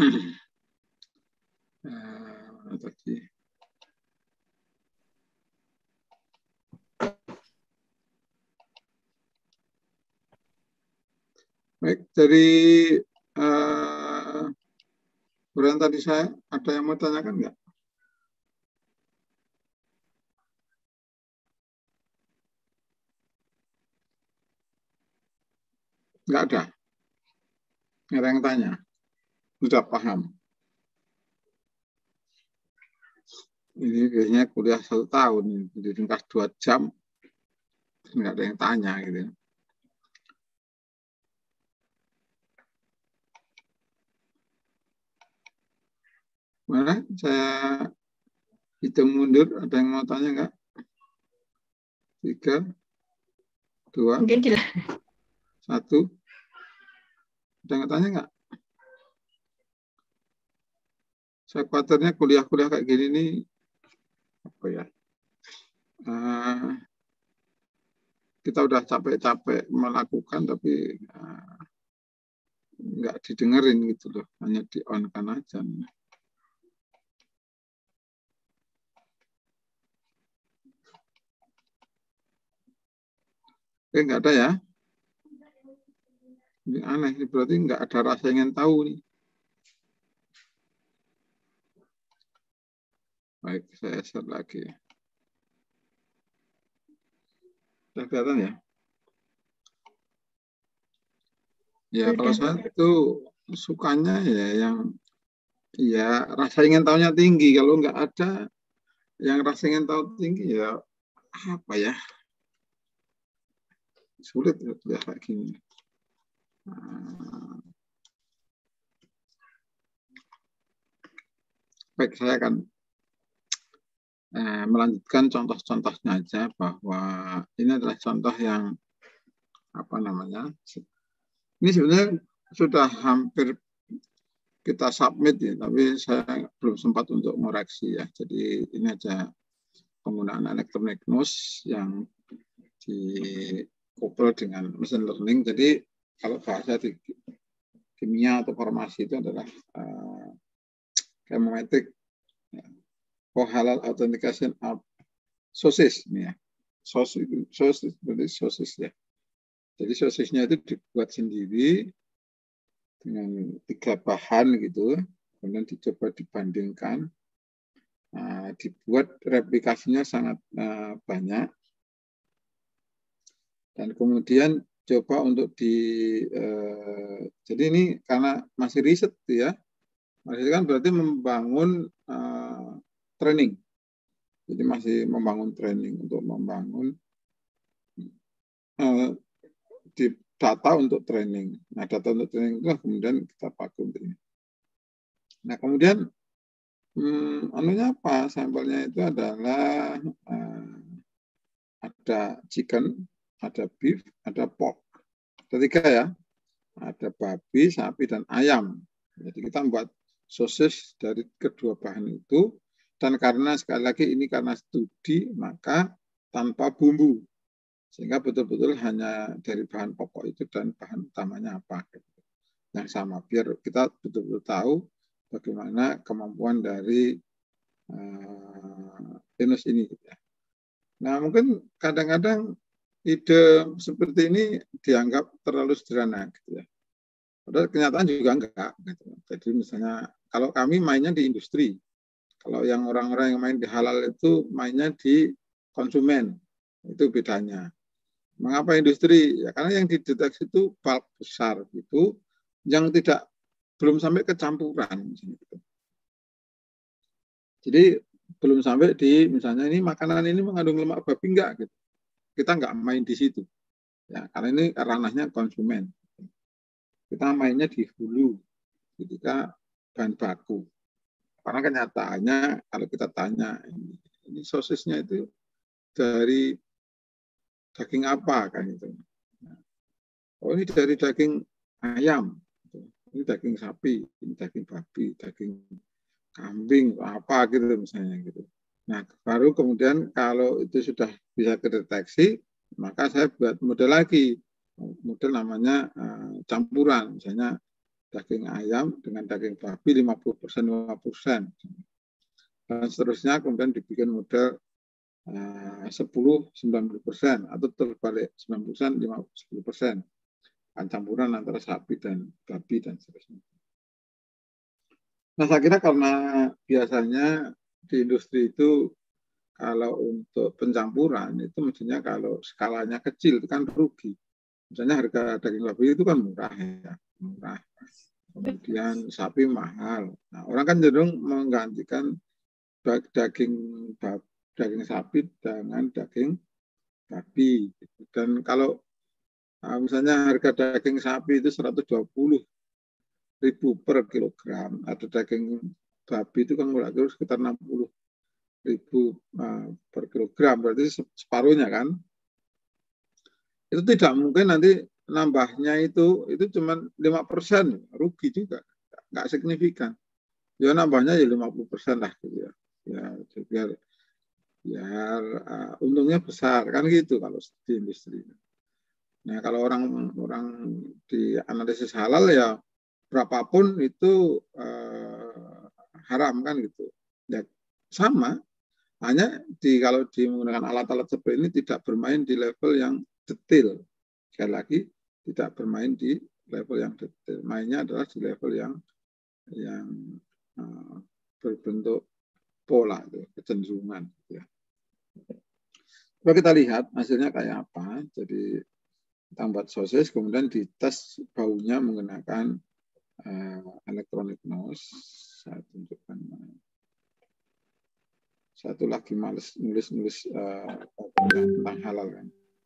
Nah, tadi. Baik, dari uh, Buran tadi saya ada yang mau tanyakan nggak? Nggak ada. Nggak ada yang tanya. Sudah paham. Ini biasanya kuliah satu tahun, jadi ringkas dua jam, nggak ada yang tanya gitu. Mana saya hitung mundur, ada yang mau tanya nggak? Tiga, dua, satu. Ada yang tanya nggak? Saya khawatirnya kuliah-kuliah kayak gini nih, apa ya? Uh, kita udah capek-capek melakukan, tapi uh, nggak didengerin gitu loh, hanya di on kan aja. Eh, nggak ada ya? Ini aneh, berarti nggak ada rasa ingin tahu nih. Baik, saya share lagi. Sudah kelihatan ya? Ya, Sudah. kalau saya itu sukanya ya yang ya rasa ingin tahunya tinggi. Kalau nggak ada yang rasa ingin tahu tinggi ya apa ya? Sulit ya kayak gini. Nah, baik, saya akan eh, melanjutkan contoh-contohnya aja, bahwa ini adalah contoh yang apa namanya? Ini sebenarnya sudah hampir kita submit ya, tapi saya belum sempat untuk mengoreksi ya. Jadi ini aja penggunaan electronic nose yang dikoppel dengan machine learning. Jadi kalau bahasa di kimia atau farmasi itu adalah uh, chemometric, ya. Cohalal authentication of sosis nih ya. Sosis, sosis, berarti sosis ya. Jadi sosisnya itu dibuat sendiri dengan tiga bahan gitu, kemudian dicoba dibandingkan, nah, dibuat replikasinya sangat uh, banyak, dan kemudian coba untuk di, uh, jadi ini karena masih riset ya, masih kan berarti membangun uh, training. Jadi masih membangun training untuk membangun uh, di data untuk training. Nah, data untuk training itu kemudian kita pakai untuk ini. Nah, kemudian hmm, anunya apa? Sampelnya itu adalah uh, ada chicken, ada beef, ada pork. Ketiga ya, ada babi, sapi, dan ayam. Jadi kita membuat sosis dari kedua bahan itu. Dan karena sekali lagi ini karena studi, maka tanpa bumbu. Sehingga betul-betul hanya dari bahan pokok itu dan bahan utamanya apa. Yang sama, biar kita betul-betul tahu bagaimana kemampuan dari uh, genus ini. Nah, mungkin kadang-kadang ide seperti ini dianggap terlalu sederhana. Gitu ya. Padahal kenyataan juga enggak. Gitu. Jadi misalnya, kalau kami mainnya di industri, kalau yang orang-orang yang main di halal itu mainnya di konsumen, itu bedanya. Mengapa industri? Ya karena yang dideteksi itu bulk besar gitu, yang tidak belum sampai kecampuran. Gitu. Jadi belum sampai di misalnya ini makanan ini mengandung lemak babi enggak gitu. Kita enggak main di situ. Ya, karena ini ranahnya konsumen. Kita mainnya di hulu ketika bahan baku. Karena kenyataannya kalau kita tanya ini, ini sosisnya itu dari daging apa kan itu? Oh ini dari daging ayam, ini daging sapi, ini daging babi, daging kambing, apa gitu misalnya gitu. Nah baru kemudian kalau itu sudah bisa kedeteksi, maka saya buat model lagi, model namanya uh, campuran, misalnya daging ayam dengan daging babi lima puluh persen, lima puluh persen. Dan seterusnya kemudian dibikin model uh, sepuluh sembilan puluh persen atau terbalik sembilan puluh persen, lima puluh, sepuluh persen. Campuran antara sapi dan babi dan seterusnya. Nah, saya kira karena biasanya di industri itu kalau untuk pencampuran itu mestinya kalau skalanya kecil itu kan rugi. Misalnya harga daging babi itu kan murah ya, murah. Kemudian sapi mahal. Nah, orang kan cenderung menggantikan daging babi, daging sapi dengan daging babi. Dan kalau nah, misalnya harga daging sapi itu seratus dua puluh ribu per kilogram, atau daging babi itu kan murah terus sekitar enam puluh ribu uh, per kilogram, berarti separuhnya kan. Itu tidak mungkin nanti nambahnya itu itu cuma lima persen, rugi juga, nggak signifikan. Ya nambahnya ya lima puluh persen lah gitu ya. Ya biar biar uh, untungnya besar kan gitu kalau di industri. Nah, kalau orang orang di analisis halal ya berapapun itu uh, haram kan gitu. Ya sama, hanya di kalau di menggunakan alat-alat seperti ini tidak bermain di level yang detail. Sekali lagi tidak bermain di level yang detail. Mainnya adalah di level yang yang uh, berbentuk pola, itu, kecenderungan. Gitu ya. Coba kita lihat hasilnya kayak apa. Jadi kita buat sosis, kemudian dites baunya menggunakan uh, electronic nose. Saya tunjukkan. Satu lagi males nulis-nulis uh, tentang halal kan.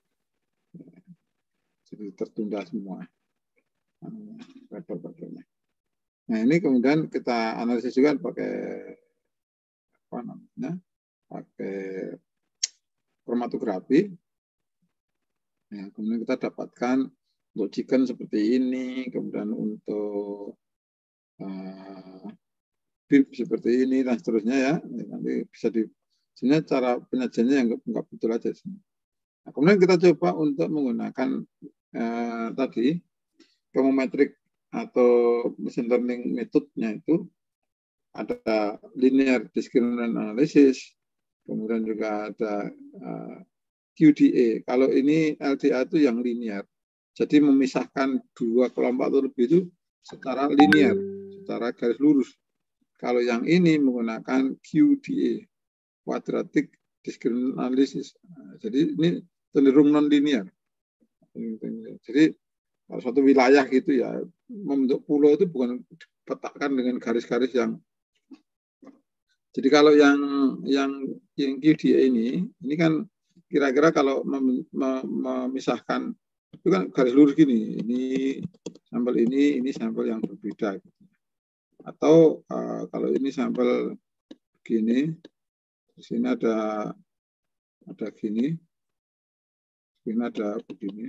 Jadi tertunda semua paper-papernya. Nah ini kemudian kita analisis juga pakai apa namanya, pakai kromatografi. Ya, kemudian kita dapatkan untuk chicken seperti ini, kemudian untuk uh, beef seperti ini dan seterusnya ya. Nanti bisa di sini cara penyajiannya yang enggak betul aja sini. Nah, kemudian kita coba untuk menggunakan eh, tadi chemometric atau machine learning metodenya itu ada linear discriminant analysis, kemudian juga ada uh, Q D A. Kalau ini L D A itu yang linear. Jadi memisahkan dua kelompok atau lebih itu secara linear, secara garis lurus. Kalau yang ini menggunakan Q D A, quadratic discriminant analysis. Jadi ini cenderung non-linear. Jadi kalau suatu wilayah gitu ya, membentuk pulau itu bukan dipetakan dengan garis-garis yang. Jadi kalau yang yang yang Q D A ini, ini kan kira-kira kalau mem, mem, memisahkan itu kan garis lurus gini, ini sampel ini, ini sampel yang berbeda. Atau uh, kalau ini sampel begini, di sini ada ada gini, ini ada begini,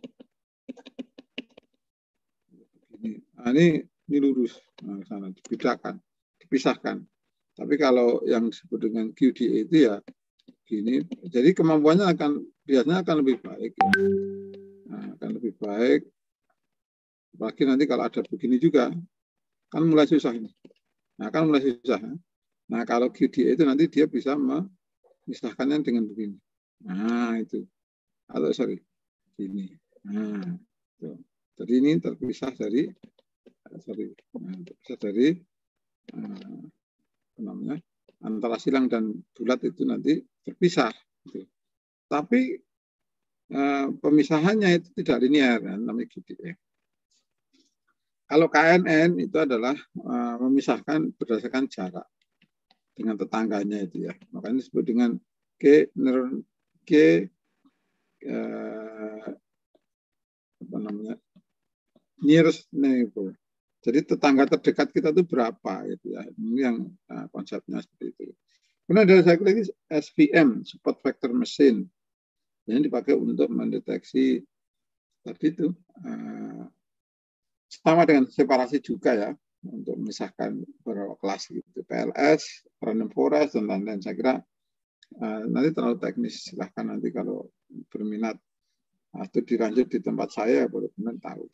begini. Nah, ini ini lurus, nah, sana dibedakan, dipisahkan. Tapi kalau yang disebut dengan Q D A itu ya gini, jadi kemampuannya akan biasanya akan lebih baik. Ya. Nah, akan lebih baik. Apalagi nanti kalau ada begini juga, kan mulai susah ini. Nah, kan mulai susah. Ya. Nah, kalau Q D A itu nanti dia bisa memisahkannya dengan begini. Nah, itu. Atau sorry, gini. Nah, itu. Jadi ini terpisah dari, sorry, nah, terpisah dari uh, apa namanya, antara silang dan bulat itu nanti terpisah. Gitu. Tapi uh, pemisahannya itu tidak linear, kan, namanya Q D A. Kalau K N N itu adalah uh, memisahkan berdasarkan jarak dengan tetangganya itu ya. Makanya disebut dengan K, K uh, apa namanya, nearest neighbor. Jadi tetangga terdekat kita itu berapa gitu ya. Ini yang uh, konsepnya seperti itu. Kemudian ada satu lagi S V M, support vector machine. Yang dipakai untuk mendeteksi tadi itu uh, sama dengan separasi juga ya, untuk memisahkan beberapa kelas gitu, P L S, random forest dan lain-lain. Saya kira uh, nanti terlalu teknis, silahkan nanti kalau berminat atau dilanjut di tempat saya baru benar tahu.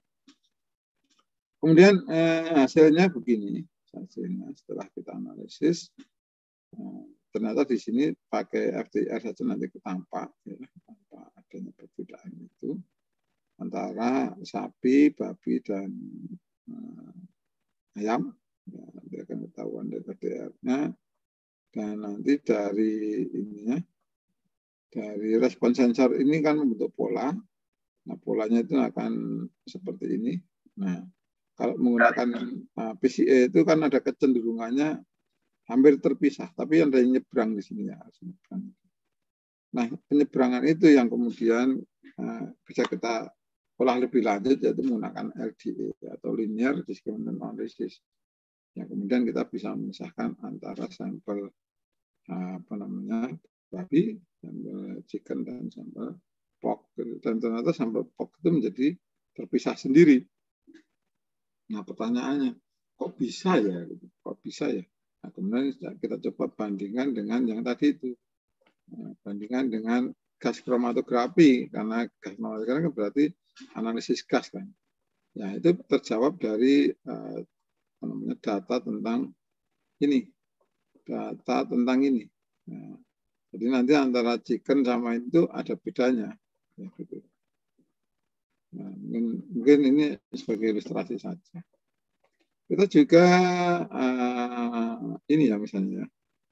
Kemudian eh, hasilnya begini, hasilnya setelah kita analisis, eh, ternyata di sini pakai F D R saja nanti ketampak, ya, tanpa adanya perbedaan itu antara sapi, babi dan eh, ayam, ya, nanti akan ketahuan dari F D R-nya, dan nanti dari ininya, dari respon sensor ini kan membentuk pola, nah polanya itu akan seperti ini. Nah, kalau menggunakan uh, P C A itu kan ada kecenderungannya hampir terpisah, tapi ada yang nyebrang di sini ya. Nah, penyeberangan itu yang kemudian uh, bisa kita olah lebih lanjut, yaitu menggunakan L D A atau linear discriminant analysis. Yang kemudian kita bisa memisahkan antara sampel uh, apa namanya babi, sampel chicken dan sampel pork. Dan ternyata sampel pork itu menjadi terpisah sendiri. Nah, pertanyaannya, kok bisa ya? Kok bisa ya? Nah, kemudian kita coba bandingkan dengan yang tadi itu. Nah, bandingkan dengan gas kromatografi, karena gas kromatografi kan berarti analisis gas kan. Ya, itu terjawab dari uh, apa namanya, data tentang ini. Data tentang ini. Nah, jadi nanti antara chicken sama itu ada bedanya. Ya, gitu. Nah, mungkin, mungkin ini sebagai ilustrasi saja. Kita juga uh, ini ya misalnya.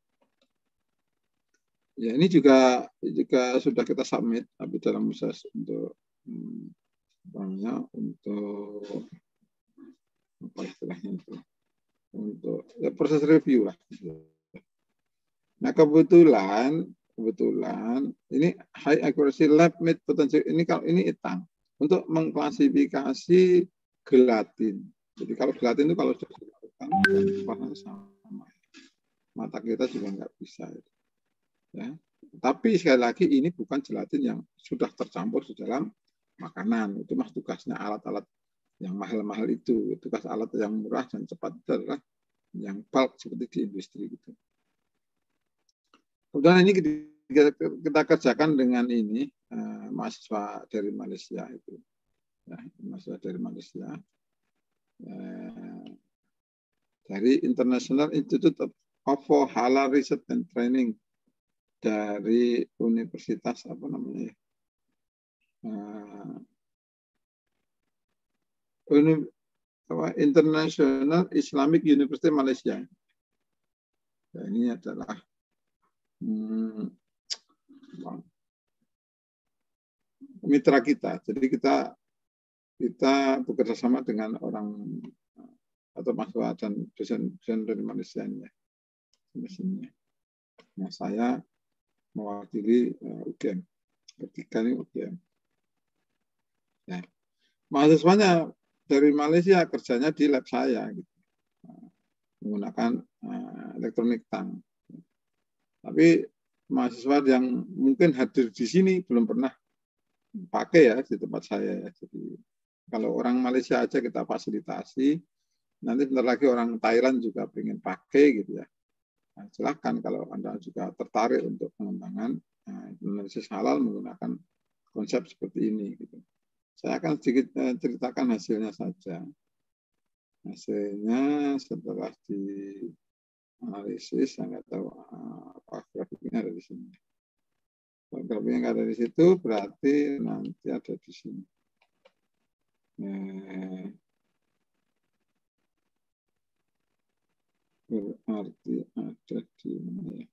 Ya ini juga juga sudah kita submit, tapi dalam proses untuk hmm, namanya untuk apa istilahnya itu, untuk ya, proses review lah. Nah kebetulan kebetulan ini high accuracy lab made potential ini kalau ini hitam untuk mengklasifikasi gelatin. Jadi kalau gelatin itu kalau sudah dilakukan warna sama, mata kita juga nggak bisa. Ya. Tapi sekali lagi ini bukan gelatin yang sudah tercampur di dalam makanan. Itu mas tugasnya alat-alat yang mahal-mahal itu. Tugas alat yang murah dan cepat itu adalah yang bulk seperti di industri gitu. Kemudian ini kita, kita kerjakan dengan ini eh, mahasiswa dari Malaysia itu. Ya, mahasiswa dari Malaysia. Eh, dari International Institute of Halal Research and Training dari universitas apa namanya? Uh, uni, apa, International Islamic University Malaysia. Nah, ini adalah hmm, mitra kita. Jadi kita kita bekerja sama dengan orang atau mahasiswa dan dosen-dosen dari Malaysia ini. Ya. Nah, saya mewakili uh, U G M. Ketiga ini U G M. Ya. Mahasiswanya dari Malaysia kerjanya di lab saya, gitu. Menggunakan uh, elektronik tang. Tapi mahasiswa yang mungkin hadir di sini belum pernah pakai ya di tempat saya. Ya. Jadi kalau orang Malaysia aja kita fasilitasi, nanti bentar lagi orang Thailand juga pengen pakai gitu ya. Nah, silakan kalau Anda juga tertarik untuk pengembangan nah, Indonesia halal menggunakan konsep seperti ini. Gitu. Saya akan sedikit eh, ceritakan hasilnya saja. Hasilnya setelah dianalisis, saya nggak tahu apa grafiknya ada di sini. Kalau grafiknya nggak ada di situ, berarti nanti ada di sini. Eh, berarti ada di mana ya?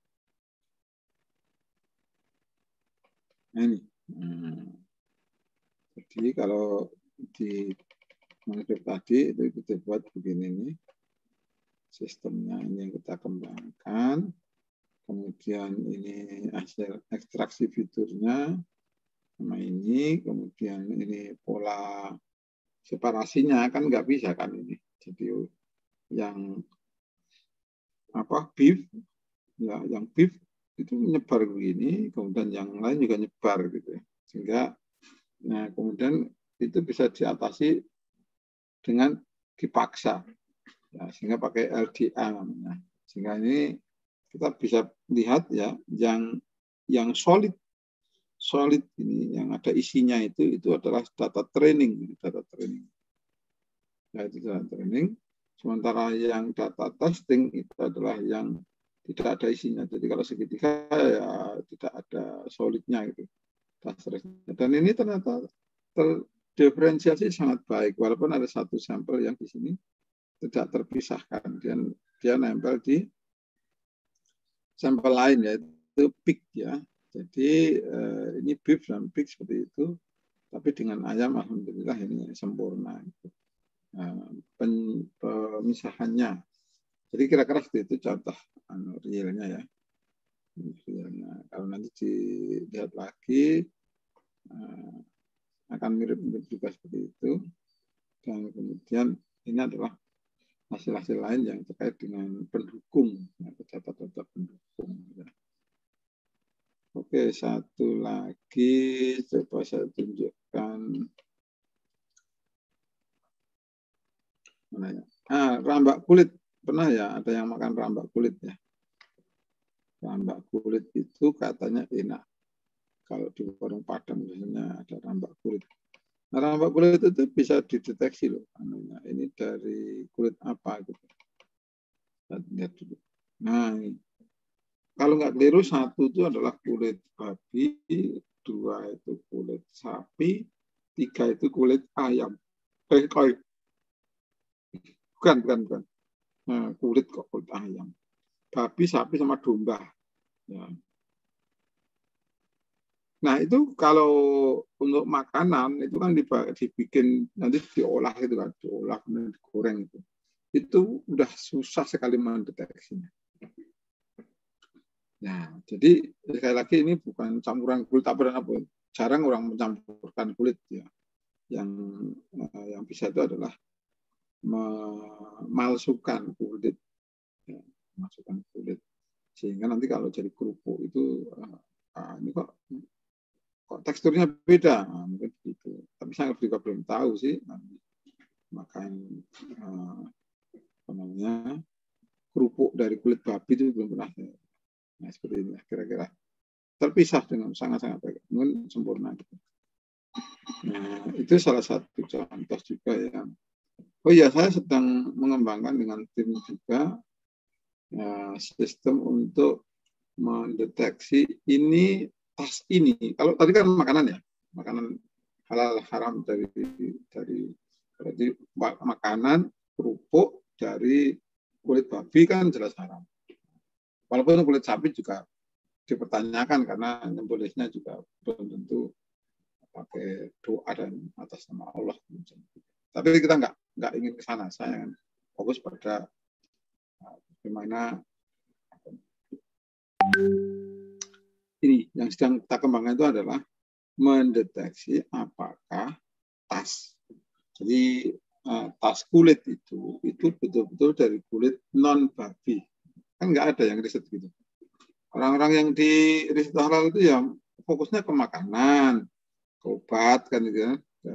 Nah, ini. Nah, jadi kalau di monitor tadi itu kita buat begini nih. Sistemnya ini yang kita kembangkan. Kemudian ini hasil ekstraksi fiturnya sama ini. Kemudian ini pola separasinya kan nggak bisa kan ini. Jadi yang apa beef ya yang beef itu menyebar begini, kemudian yang lain juga nyebar gitu ya. Sehingga nah kemudian itu bisa diatasi dengan dipaksa. Ya, sehingga pakai L D A namanya. Sehingga ini kita bisa lihat ya yang yang solid solid ini yang ada isinya itu itu adalah data training, data training. Ya, itu data training. Sementara yang data testing itu adalah yang tidak ada isinya. Jadi kalau segitiga ya tidak ada solidnya gitu. Dan ini ternyata terdiferensiasi sangat baik. Walaupun ada satu sampel yang di sini tidak terpisahkan. Dan dia nempel di sampel lain yaitu pig ya. Jadi eh, ini beef dan pig seperti itu. Tapi dengan ayam alhamdulillah ini sempurna. Gitu. Pen, pemisahannya. Jadi kira-kira seperti itu contoh anu, realnya ya. Realnya. Kalau nanti dilihat lagi uh, akan mirip-mirip juga seperti itu. Dan kemudian ini adalah hasil-hasil lain yang terkait dengan pendukung, ya, data-data pendukung. Ya. Oke, satu lagi coba saya tunjukkan. Mana ya? Ah, rambak kulit. Pernah ya ada yang makan rambak kulit ya? Rambak kulit itu katanya enak. Kalau di warung Padang biasanya ada rambak kulit. Nah, rambak kulit itu bisa dideteksi loh. Ini dari kulit apa gitu. Kita lihat dulu. Nah, ini. Kalau nggak keliru, satu itu adalah kulit babi, dua itu kulit sapi, tiga itu kulit ayam. Eh, koi. Bukan, bukan, bukan. Nah, kulit kok kulit ayam. Babi, sapi, sama domba. Ya. Nah, itu kalau untuk makanan, itu kan dibikin, nanti diolah gitu kan, diolah, kemudian digoreng itu. Itu udah susah sekali mendeteksinya. Nah, jadi sekali lagi ini bukan campuran kulit apa dan apa. Jarang orang mencampurkan kulit ya. Yang yang bisa itu adalah memalsukan kulit, ya, memalsukan kulit sehingga nanti kalau jadi kerupuk itu uh, ini kok kok teksturnya beda, nah, mungkin gitu. Tapi saya juga belum tahu sih nanti makan uh, apa namanya kerupuk dari kulit babi itu belum pernah. Nah seperti ini kira-kira terpisah dengan sangat-sangat baik, mungkin sempurna. Gitu. Nah itu salah satu contoh juga yang oh iya, saya sedang mengembangkan dengan tim juga ya, sistem untuk mendeteksi ini tas ini. Kalau tadi kan makanan ya, makanan halal haram dari dari berarti makanan kerupuk dari kulit babi kan jelas haram. Walaupun kulit sapi juga dipertanyakan karena nyembelihnya juga belum tentu pakai doa dan atas nama Allah. Tapi kita nggak nggak ingin ke sana. Saya fokus pada bagaimana ini yang sedang kita kembangkan itu adalah mendeteksi apakah tas. Jadi tas kulit itu itu betul-betul dari kulit non babi. Kan nggak ada yang riset gitu. Orang-orang yang di riset halal itu ya fokusnya ke makanan, ke obat kan gitu ya, ke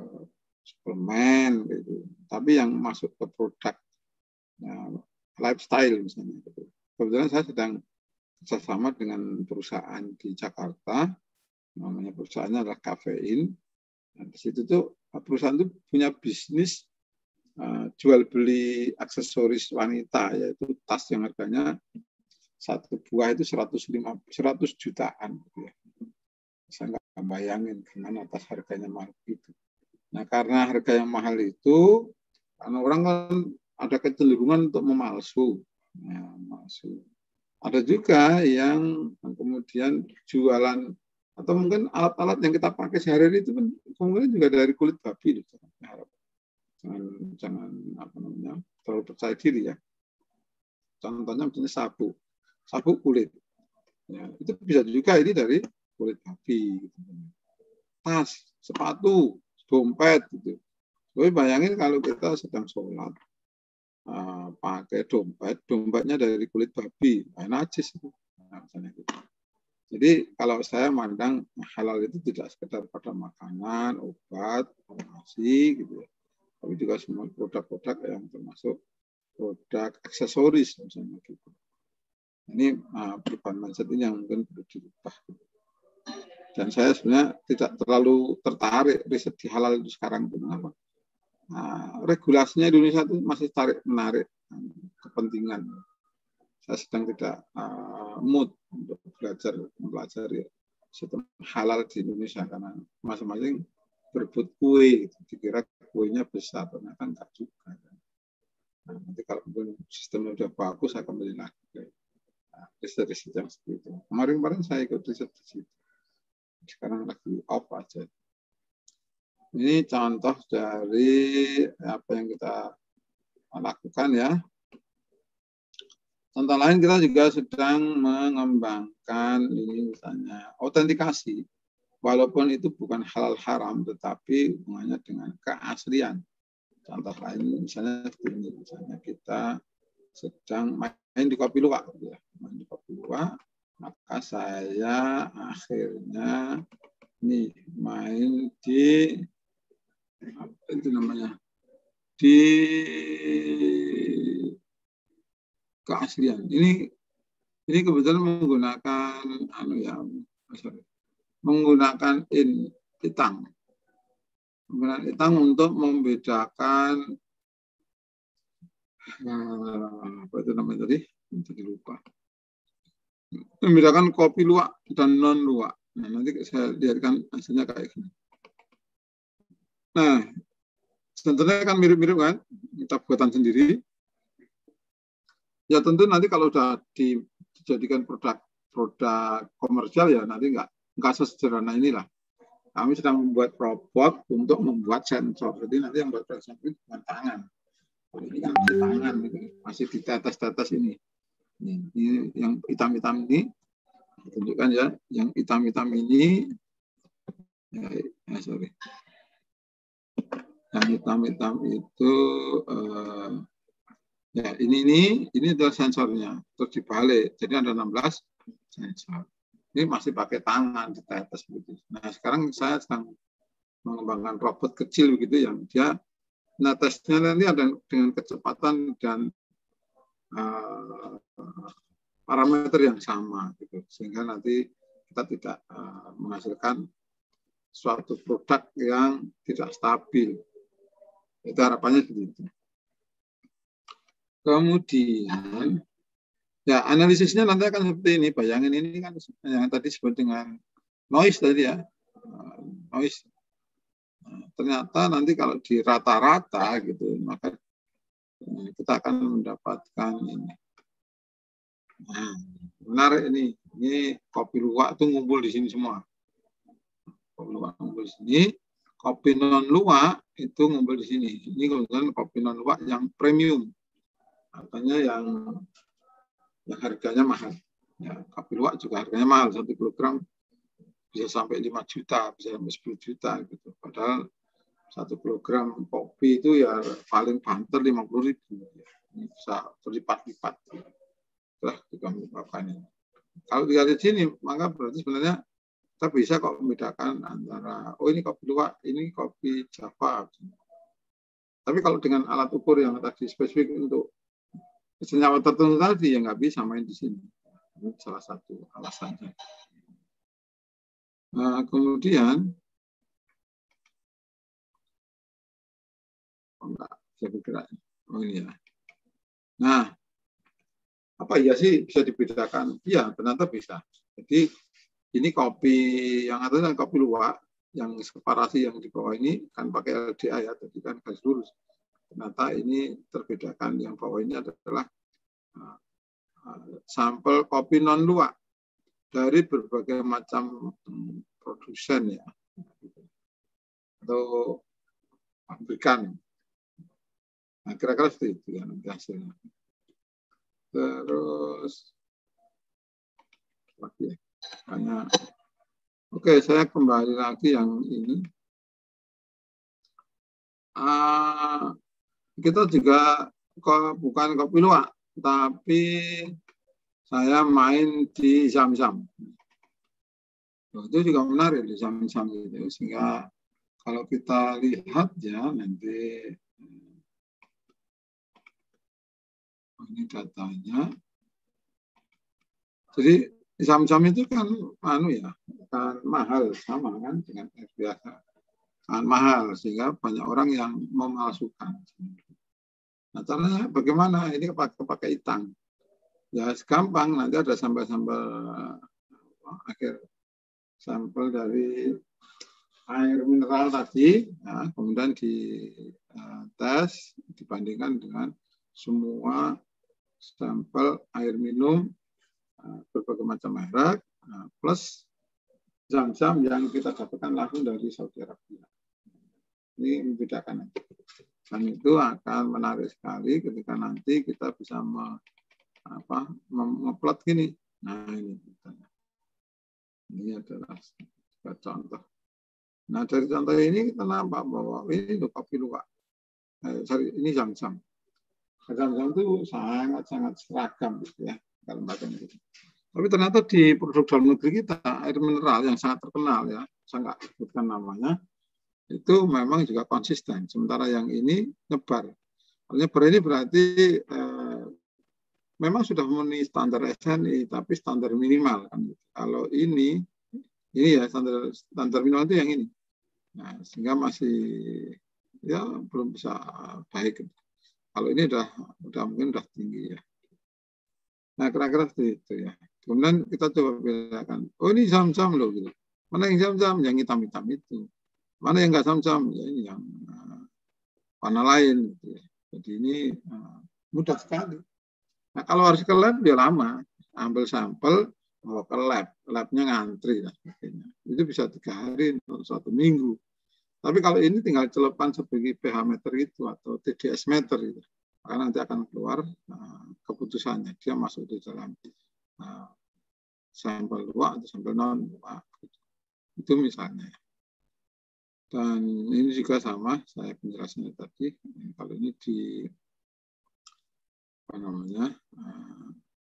suplemen gitu. Tapi yang masuk ke produk ya, lifestyle misalnya gitu. Kebetulan saya sedang bersama dengan perusahaan di Jakarta, namanya perusahaannya adalah Kafein. Nah, di situ tuh perusahaan itu punya bisnis uh, jual beli aksesoris wanita, yaitu tas yang harganya satu buah itu seratus lima puluh, seratus jutaan. Gitu ya. Saya nggak bayangin gimana tas harganya mahal itu. Nah karena harga yang mahal itu, karena orang kan ada kecenderungan untuk memalsu. Ya, memalsu. Ada juga yang kemudian jualan atau mungkin alat-alat yang kita pakai sehari-hari itu kan kemudian juga dari kulit babi. Jangan, jangan apa namanya terlalu percaya diri ya. Contohnya misalnya sabu, sabu kulit. Ya, itu bisa juga ini dari kulit babi. Gitu. Tas, sepatu, dompet. Gitu. Jadi bayangin kalau kita sedang sholat. Uh, pakai dompet, dompetnya dari kulit babi, nah, najis itu. Nah, gitu. Jadi kalau saya mandang halal itu tidak sekedar pada makanan, obat, farmasi, gitu ya. Tapi juga semua produk-produk yang termasuk produk aksesoris misalnya gitu. Ini uh, perubahan mindset ini yang mungkin perlu dirubah. Dan saya sebenarnya tidak terlalu tertarik riset di halal itu sekarang itu kenapa? Nah, regulasinya Indonesia itu masih tarik menarik kepentingan. Saya sedang tidak uh, mood untuk belajar mempelajari sistem halal di Indonesia karena masing-masing berebut kue, dikira kuenya besar, ternyata enggak juga. Nah, nanti kalau mungkin sistemnya sudah bagus, saya kembali lagi ke nah, riset-riset yang seperti itu. Kemarin-kemarin saya ikut riset di situ. Sekarang lagi off aja. Ini contoh dari apa yang kita lakukan ya. Contoh lain kita juga sedang mengembangkan ini misalnya autentikasi. Walaupun itu bukan halal haram, tetapi hubungannya dengan keaslian. Contoh lain misalnya seperti ini. Misalnya kita sedang main di Kopi Luwak. Ya. Main di Kopi Luwak, maka saya akhirnya nih main di apa itu namanya di keaslian ini ini kebetulan menggunakan anu ya sorry, menggunakan in itang menggunakan itang untuk membedakan nah, apa itu namanya tadi jadi lupa membedakan kopi luwak dan non luwak. Nah nanti saya lihatkan hasilnya kayak gini. Nah, tentunya kan mirip-mirip kan, kita buatan sendiri. Ya tentu nanti kalau sudah dijadikan produk produk komersial ya nanti nggak nggak sesederhana inilah. Kami sedang membuat robot untuk membuat sensor. Jadi nanti yang buat sensor itu dengan tangan. Ini kan masih tangan, masih di tetes-tetes ini. Ini, ini yang hitam-hitam ini, tunjukkan ya, yang hitam-hitam ini, ya, ya sorry. Yang hitam-hitam itu eh, ya ini ini ini adalah sensornya terus dibalik jadi ada enam belas sensor ini masih pakai tangan di tetes begitu. Nah sekarang saya sedang mengembangkan robot kecil begitu yang dia netesnya nanti ada dengan kecepatan dan uh, parameter yang sama gitu sehingga nanti kita tidak uh, menghasilkan suatu produk yang tidak stabil. Itu harapannya begitu. Kemudian Ya, analisisnya nanti akan seperti ini. Bayangin ini kan yang tadi disebut dengan noise tadi ya. Noise. Nah, ternyata nanti kalau di rata-rata gitu, maka kita akan mendapatkan ini. Nah, menarik ini. Ini kopi luwak itu ngumpul di sini semua. Kopi luwak ngumpul di sini. Kopi non luwak itu ngumpul di sini. Ini kebetulan kopi non luwak yang premium. Artinya yang yang harganya mahal. Ya, kopi luwak juga harganya mahal, satu kilogram bisa sampai lima juta, bisa sampai sepuluh juta gitu. Padahal satu kilogram kopi itu ya paling banter lima puluh ribu. Ini bisa berlipat-lipat. Setelah dikembangkan ini. Kalau dilihat di sini, maka berarti sebenarnya kita bisa kok membedakan antara, oh ini kopi luwak, ini kopi Java. Tapi kalau dengan alat ukur yang tadi spesifik untuk senyawa tertentu tadi, ya nggak bisa main di sini. Ini salah satu alasannya. Nah, kemudian, oh enggak, saya bergerak. Oh ini ya. Nah, apa iya sih bisa dibedakan? Iya, ternyata bisa. Jadi, ini kopi yang atasnya kopi luwak, yang separasi yang di bawah ini kan pakai L D A ya, tadi kan garis lurus. Ternyata ini terbedakan, yang bawah ini adalah uh, sampel kopi non luwak dari berbagai macam um, produsen ya, atau pabrikan. Nah, kira-kira seperti itu ya nanti hasilnya. Terus lagi ya, hanya oke, saya kembali lagi yang ini. Uh, kita juga kok bukan kopi luwak, tapi saya main di Zam-Zam. Itu juga menarik di Zam-Zam itu, sehingga kalau kita lihat ya nanti ini datanya. Jadi Zam-Zam itu kan anu ya, kan mahal sama kan dengan air biasa. Sangat mahal sehingga banyak orang yang memalsukan. Nah, caranya bagaimana? Ini pakai pakai itang. Ya gampang, nanti ada sampel-sampel akhir sampel dari air mineral tadi, ya, kemudian di uh, tes dibandingkan dengan semua sampel air minum uh, berbagai macam merek uh, plus Zam-Zam yang kita dapatkan langsung dari Saudi Arabia. Ini membedakan. Dan itu akan menarik sekali ketika nanti kita bisa me, apa, memplot gini. Nah ini, ini adalah contoh. Nah dari contoh ini kita nampak bahwa ini itu kopi luwak. Eh, sorry, ini Zam-Zam. Zam-Zam itu sangat-sangat seragam gitu ya. Kalau macamnya itu. Tapi ternyata di produk dalam negeri kita air mineral yang sangat terkenal ya, saya nggak sebutkan namanya, itu memang juga konsisten. Sementara yang ini nyebar. Nyebar ini berarti eh, memang sudah memenuhi standar S N I, tapi standar minimal kan. Kalau ini, ini ya standar standar minimal itu yang ini. Nah, sehingga masih ya belum bisa baik. Kalau ini udah udah mungkin udah tinggi ya. Nah, kira-kira seperti itu ya. Kemudian kita coba bedakan. Oh ini Zam-Zam loh gitu. Mana yang Zam-Zam? Yang hitam-hitam itu. Mana yang nggak Zam-Zam? Ya ini yang uh, warna lain. Gitu ya. Jadi ini uh, mudah sekali. Nah kalau harus ke lab dia lama. Ambil sampel, bawa ke lab. Labnya ngantri dan sebagainya. Itu bisa tiga hari atau satu minggu. Tapi kalau ini tinggal celepan sebagai pH meter itu atau T D S meter itu. Maka nanti akan keluar uh, keputusannya. Dia masuk di dalam uh, sampel luwak atau sampel non luwak. Itu misalnya. Dan ini juga sama, saya penjelasannya tadi. Kalau ini di apa namanya, uh,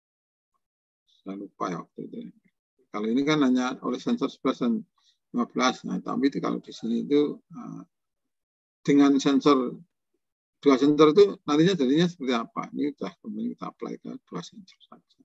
saya lupa ya waktu itu. Kalau ini kan hanya oleh sensor sebelas dan lima belas. Nah, tapi itu kalau di sini itu uh, dengan sensor dua sensor itu nantinya jadinya seperti apa? Ini sudah kemudian kita apply ke dua sensor saja.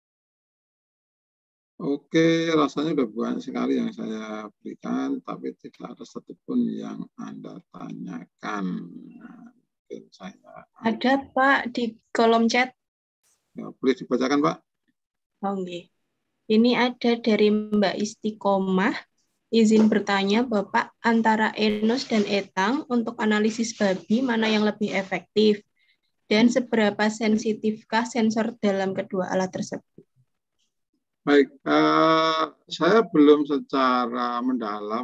Oke, rasanya sudah banyak sekali yang saya berikan, tapi tidak ada satupun yang Anda tanyakan. Nah, mungkin saya ada Pak di kolom chat. Ya, boleh dibacakan, Pak? Oh, okay. Ini ada dari Mbak Istiqomah. Izin bertanya, Bapak, antara Enos dan Etang untuk analisis babi mana yang lebih efektif? Dan seberapa sensitifkah sensor dalam kedua alat tersebut? Baik, eh, saya belum secara mendalam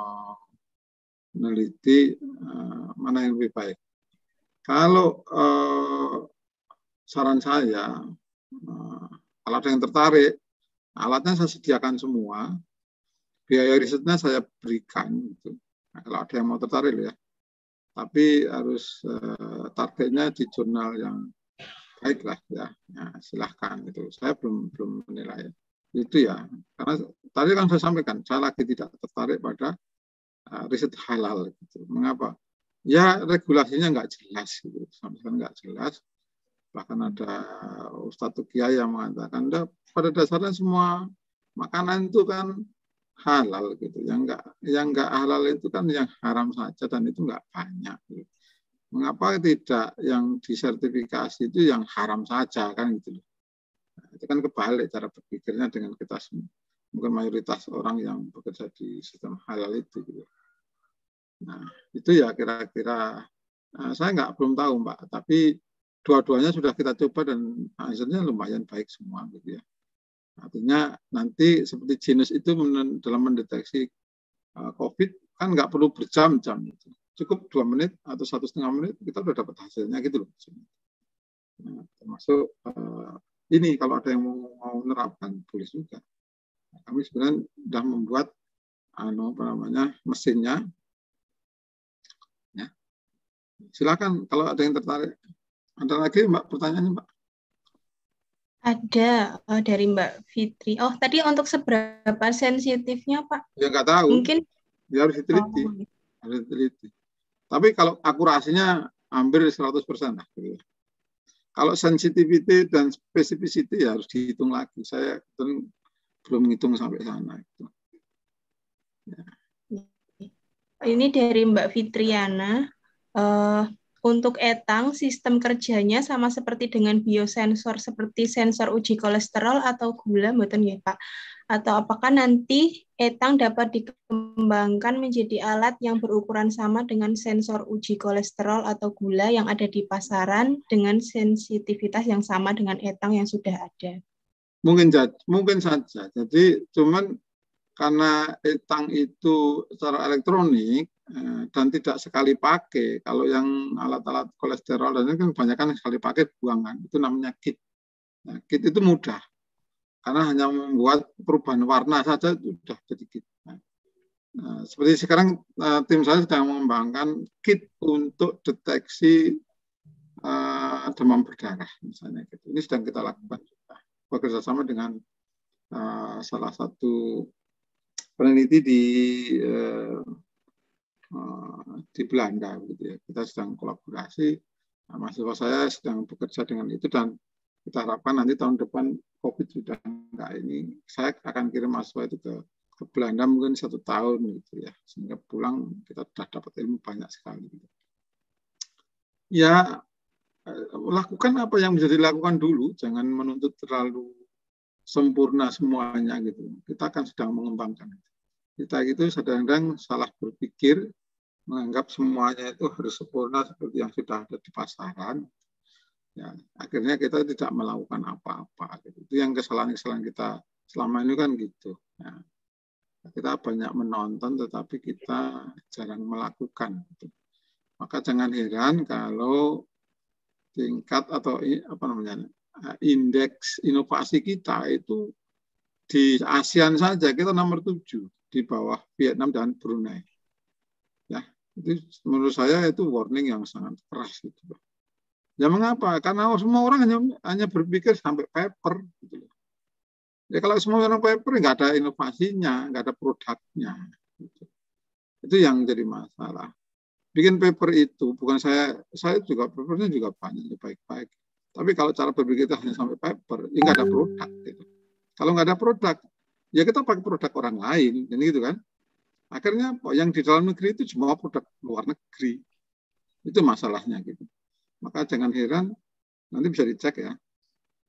meneliti eh, mana yang lebih baik. Kalau eh, saran saya, eh, kalau ada yang tertarik, alatnya saya sediakan semua, biaya risetnya saya berikan. Gitu. Nah, kalau ada yang mau tertarik ya, tapi harus eh, targetnya di jurnal yang baik lah ya. Ya, silahkan itu. Saya belum belum menilai itu ya, karena tadi kan saya sampaikan, saya lagi tidak tertarik pada uh, riset halal. Gitu. Mengapa? Ya regulasinya nggak jelas, gitu. Sampai sekarang nggak jelas. Bahkan ada Ustadz Kiai yang mengatakan, pada dasarnya semua makanan itu kan halal gitu. Yang nggak yang nggak halal itu kan yang haram saja dan itu nggak banyak. Gitu. Mengapa tidak yang disertifikasi itu yang haram saja kan gitu. Nah, itu kan kebalik cara berpikirnya dengan kita semua. Mungkin mayoritas orang yang bekerja di sistem halal itu. Gitu. Nah itu ya kira-kira. Nah, saya nggak belum tahu Mbak, tapi dua-duanya sudah kita coba dan hasilnya lumayan baik semua gitu ya. Artinya nanti seperti genus itu dalam mendeteksi uh, COVID kan nggak perlu berjam-jam gitu. Cukup dua menit atau satu setengah menit kita sudah dapat hasilnya gitu loh. Nah, termasuk uh, ini kalau ada yang mau, mau menerapkan boleh juga. Nah, kami sebenarnya sudah membuat ano, apa namanya mesinnya. Ya. Silakan kalau ada yang tertarik. Ada lagi Mbak pertanyaannya Mbak? Ada uh, dari Mbak Fitri. Oh, tadi untuk seberapa sensitifnya Pak? Ya nggak tahu. Mungkin dia harus diteliti. Oh. Harus diteliti. Tapi kalau akurasinya hampir seratus persen lah. Gitu. Kalau sensitivity dan specificity ya harus dihitung lagi. Saya belum menghitung sampai sana. Gitu. Ya. Ini dari Mbak Fitriana. Uh, Untuk Etang, sistem kerjanya sama seperti dengan biosensor, seperti sensor uji kolesterol atau gula, mboten ya Pak? Atau apakah nanti Etang dapat dikembangkan menjadi alat yang berukuran sama dengan sensor uji kolesterol atau gula yang ada di pasaran dengan sensitivitas yang sama dengan Etang yang sudah ada? Mungkin, mungkin saja. Jadi cuman karena Etang itu secara elektronik, dan tidak sekali pakai. Kalau yang alat-alat kolesterol dan itu kan banyak kan sekali pakai buangan. Itu namanya kit. Nah, kit itu mudah. Karena hanya membuat perubahan warna saja itu sudah jadi kit. Nah, seperti sekarang tim saya sedang mengembangkan kit untuk deteksi uh, demam berdarah misalnya. Gitu. Ini sedang kita lakukan juga. Bekerjasama dengan uh, salah satu peneliti di uh, di Belanda gitu ya. Kita sedang kolaborasi. Nah, mahasiswa saya sedang bekerja dengan itu dan kita harapkan nanti tahun depan COVID sudah enggak ini, saya akan kirim mahasiswa itu ke, ke Belanda mungkin satu tahun gitu ya, sehingga pulang kita sudah dapat ilmu banyak sekali. Gitu. Ya lakukan apa yang bisa dilakukan dulu, jangan menuntut terlalu sempurna semuanya gitu. Kita akan sedang mengembangkan. Kita itu kadang-kadang salah berpikir, menganggap semuanya itu harus sempurna seperti yang sudah ada di pasaran. Ya, akhirnya kita tidak melakukan apa-apa. Gitu. Itu yang kesalahan-kesalahan kita selama ini kan gitu. Ya. Kita banyak menonton, tetapi kita jarang melakukan. Gitu. Maka jangan heran kalau tingkat atau apa namanya indeks inovasi kita itu di ASEAN saja kita nomor tujuh di bawah Vietnam dan Brunei. Ya, itu menurut saya itu warning yang sangat keras gitu. Ya mengapa? Karena semua orang hanya hanya berpikir sampai paper gitu. Ya kalau semua orang paper nggak ada inovasinya, nggak ada produknya. Gitu. Itu yang jadi masalah. Bikin paper itu bukan saya, saya juga papernya juga banyak baik-baik. Tapi kalau cara berpikir kita hanya sampai paper, ya nggak ada produk. Gitu. Kalau nggak ada produk, ya kita pakai produk orang lain, jadi gitu kan. Akhirnya yang di dalam negeri itu semua produk luar negeri. Itu masalahnya gitu. Maka jangan heran, nanti bisa dicek ya.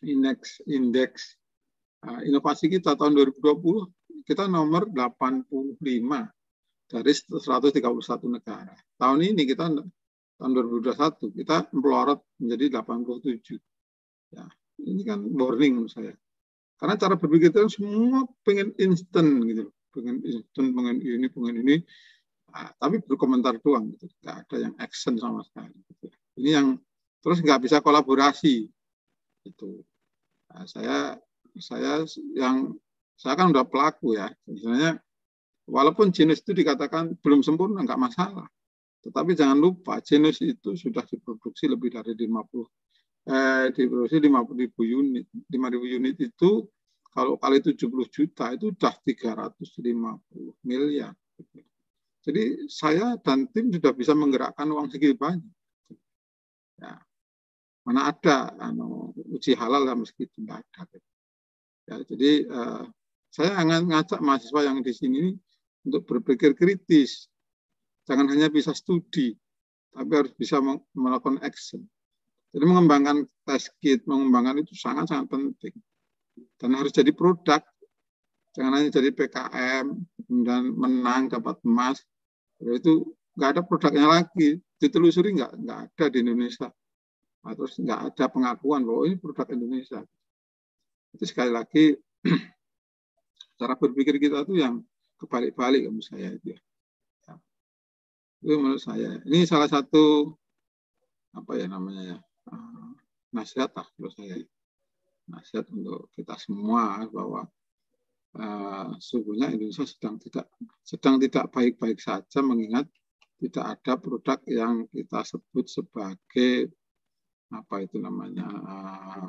indeks indeks uh, inovasi kita tahun dua ribu dua puluh kita nomor delapan puluh lima dari seratus tiga puluh satu negara. Tahun ini kita tahun dua ribu dua puluh satu kita melorot menjadi delapan puluh tujuh. Ya, ini kan warning menurut saya. Karena cara berpikir kita semua pengen instan gitu, pengen instan, pengen ini, pengen ini. Nah, tapi berkomentar doang, gitu. Nggak ada yang action sama sekali. Gitu. Ini yang terus nggak bisa kolaborasi. Gitu. Nah, saya saya yang saya kan udah pelaku ya. Misalnya walaupun genus itu dikatakan belum sempurna nggak masalah, tetapi jangan lupa genus itu sudah diproduksi lebih dari lima puluh eh, diproduksi lima puluh ribu unit. lima ribu unit itu kalau kali tujuh puluh juta itu sudah tiga ratus lima puluh miliar. Jadi saya dan tim sudah bisa menggerakkan uang segitu banyak. Ya. Mana ada anu, uji halal lah meskipun tidak ada. Ya, jadi uh, saya ingin ngajak mahasiswa yang di sini untuk berpikir kritis. Jangan hanya bisa studi, tapi harus bisa melakukan action. Jadi mengembangkan test kit, mengembangkan itu sangat-sangat penting. Dan harus jadi produk. Jangan hanya jadi P K M, kemudian menang, dapat emas. Itu nggak ada produknya lagi, ditelusuri nggak nggak ada di Indonesia. Nah, terus nggak ada pengakuan bahwa ini produk Indonesia. Itu sekali lagi cara berpikir kita tuh yang kebalik-balik menurut saya itu. Ya. Itu menurut saya. Ini salah satu apa ya namanya ya nasihat lah menurut saya. Nasihat untuk kita semua bahwa Uh, sungguhnya Indonesia sedang tidak sedang tidak baik-baik saja, mengingat tidak ada produk yang kita sebut sebagai apa itu namanya uh,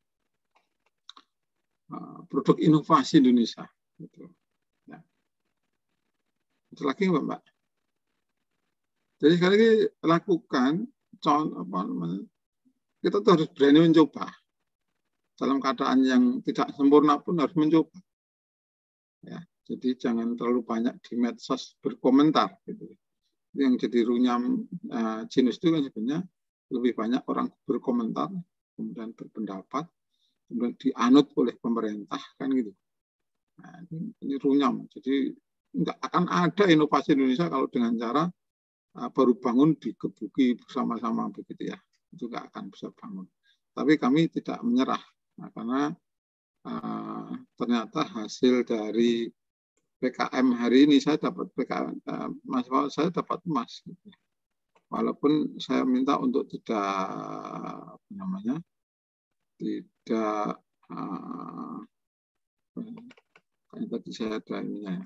uh, produk inovasi Indonesia. Gitu. Ya. Itu lagi Mbak. Mbak. Jadi sekali lagi lakukan, contoh apa namanya, kita tuh harus berani mencoba. Dalam keadaan yang tidak sempurna pun harus mencoba. Ya, jadi jangan terlalu banyak di medsos berkomentar gitu. Yang jadi runyam uh, genus itu kan sebenarnya lebih banyak orang berkomentar, kemudian berpendapat, kemudian dianut oleh pemerintah kan gitu. Nah, ini, ini runyam. Jadi nggak akan ada inovasi Indonesia kalau dengan cara uh, baru bangun digebuki bersama-sama begitu ya. Itu nggak akan bisa bangun. Tapi kami tidak menyerah, nah, karena Uh, ternyata hasil dari P K M hari ini saya dapat P K M, uh, Mas, saya dapat emas. Gitu. Walaupun saya minta untuk tidak apa namanya, tidak uh, kayak tadi saya ada ininya ya,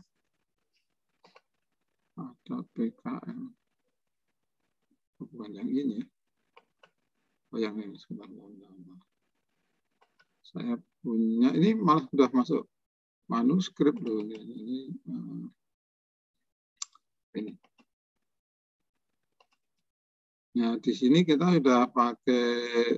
ada P K M, bukan yang ini, oh yang ini sebentar. Saya punya, ini malah sudah masuk manuskrip loh. Ini, uh, ini. Nah, di sini kita sudah pakai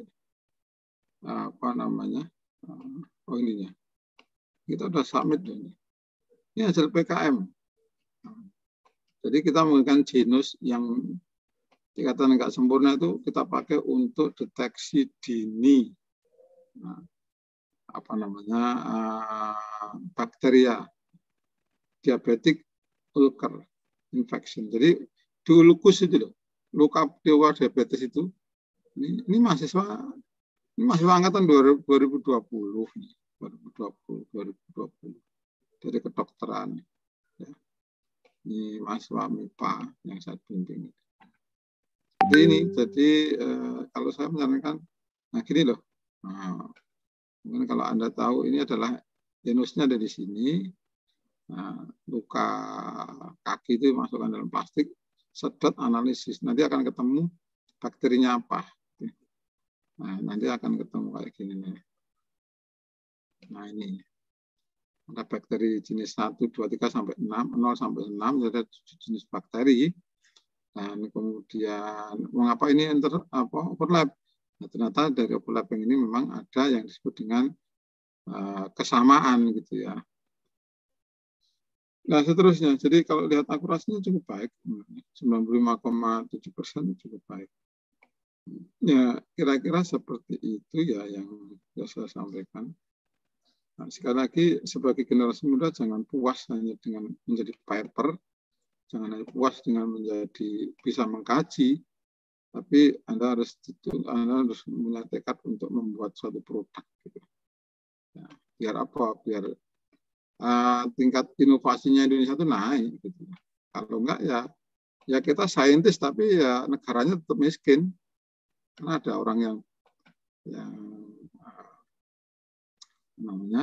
apa namanya? Uh, oh ininya. Kita sudah submit loh ini. Ini hasil P K M. Jadi kita menggunakan genus yang dikatakan nggak sempurna itu kita pakai untuk deteksi dini. Nah, apa namanya uh, bakteria diabetic ulcer infection. Jadi di ulkus itu loh, luka diabetes itu. Ini, ini mahasiswa ini mahasiswa angkatan dua ribu dua puluh, dua ribu dua puluh, dua ribu dua puluh dari kedokteran. Ya. Ini mahasiswa M I P A yang saya bimbing. Jadi ini, jadi uh, kalau saya menyarankan, nah gini loh. Nah, mungkin kalau Anda tahu ini adalah genusnya ada di sini. Nah, luka kaki itu masukkan dalam plastik, sedot analisis. Nanti akan ketemu bakterinya apa. Nah, nanti akan ketemu kayak gini nih. Nah, ini. Ada bakteri jenis satu, dua, tiga, sampai enam, nol sampai enam, ada jenis bakteri. Dan kemudian, mengapa ini inter, apa, overlap? Nah, ternyata dari overlapping ini memang ada yang disebut dengan uh, kesamaan gitu ya. Nah seterusnya, jadi kalau lihat akurasinya cukup baik, sembilan puluh lima koma tujuh persen cukup baik. Ya, kira-kira seperti itu ya yang saya sampaikan. Nah, sekali lagi sebagai generasi muda jangan puas hanya dengan menjadi paper, jangan hanya puas dengan menjadi bisa mengkaji, tapi Anda harus Anda harus punya tekad untuk membuat suatu produk. Gitu. Ya, biar apa? Biar uh, tingkat inovasinya Indonesia itu naik. Gitu. Kalau enggak ya, ya kita saintis tapi ya negaranya tetap miskin. Karena ada orang yang yang uh, namanya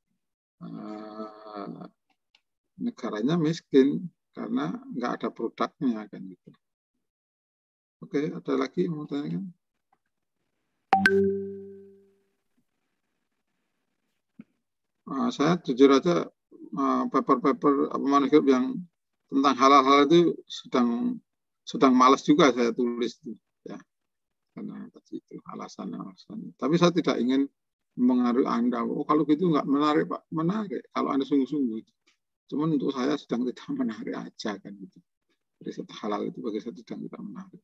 uh, negaranya miskin karena nggak ada produknya kan gitu. Oke, ada lagi yang mau tanya? Uh, saya jujur aja uh, paper-paper apa manuskrip yang tentang hal-hal itu sedang sedang malas juga saya tulis itu ya. Karena tadi itu alasan-alasan. Tapi saya tidak ingin mengaruhi Anda. Oh, kalau gitu nggak menarik, Pak. Menarik. Kalau Anda sungguh-sungguh. Cuman untuk saya sedang tidak menarik aja kan gitu. Riset halal itu bagi saya sedang tidak menarik.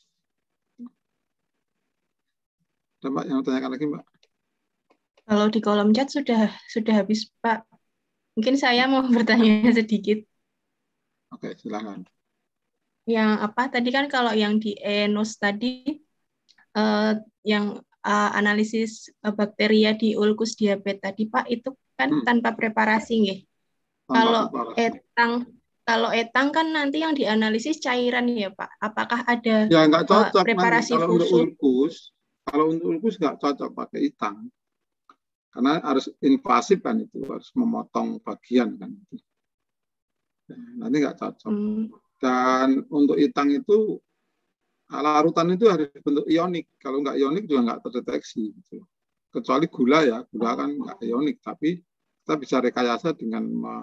Ada Mbak yang tanyakan lagi, Mbak? Kalau di kolom chat sudah sudah habis, Pak. Mungkin saya mau bertanya sedikit. Oke, silakan. Yang apa tadi kan kalau yang di Enos tadi Uh, yang uh, analisis uh, bakteria di ulkus diabetes tadi Pak itu kan hmm. tanpa preparasi nggih. Kalau preparasi. etang kalau etang kan nanti yang dianalisis cairan ya Pak. Apakah ada ya, nggak cocok, uh, preparasi kalau khusus? Untuk ulkus, kalau untuk ulkus nggak cocok pakai etang. Karena harus invasif kan itu, harus memotong bagian kan itu. Ya, nanti nggak cocok. Hmm. Dan untuk etang itu larutan itu harus bentuk ionik. Kalau nggak ionik juga nggak terdeteksi. Gitu. Kecuali gula ya, gula kan nggak ionik. Tapi kita bisa rekayasa dengan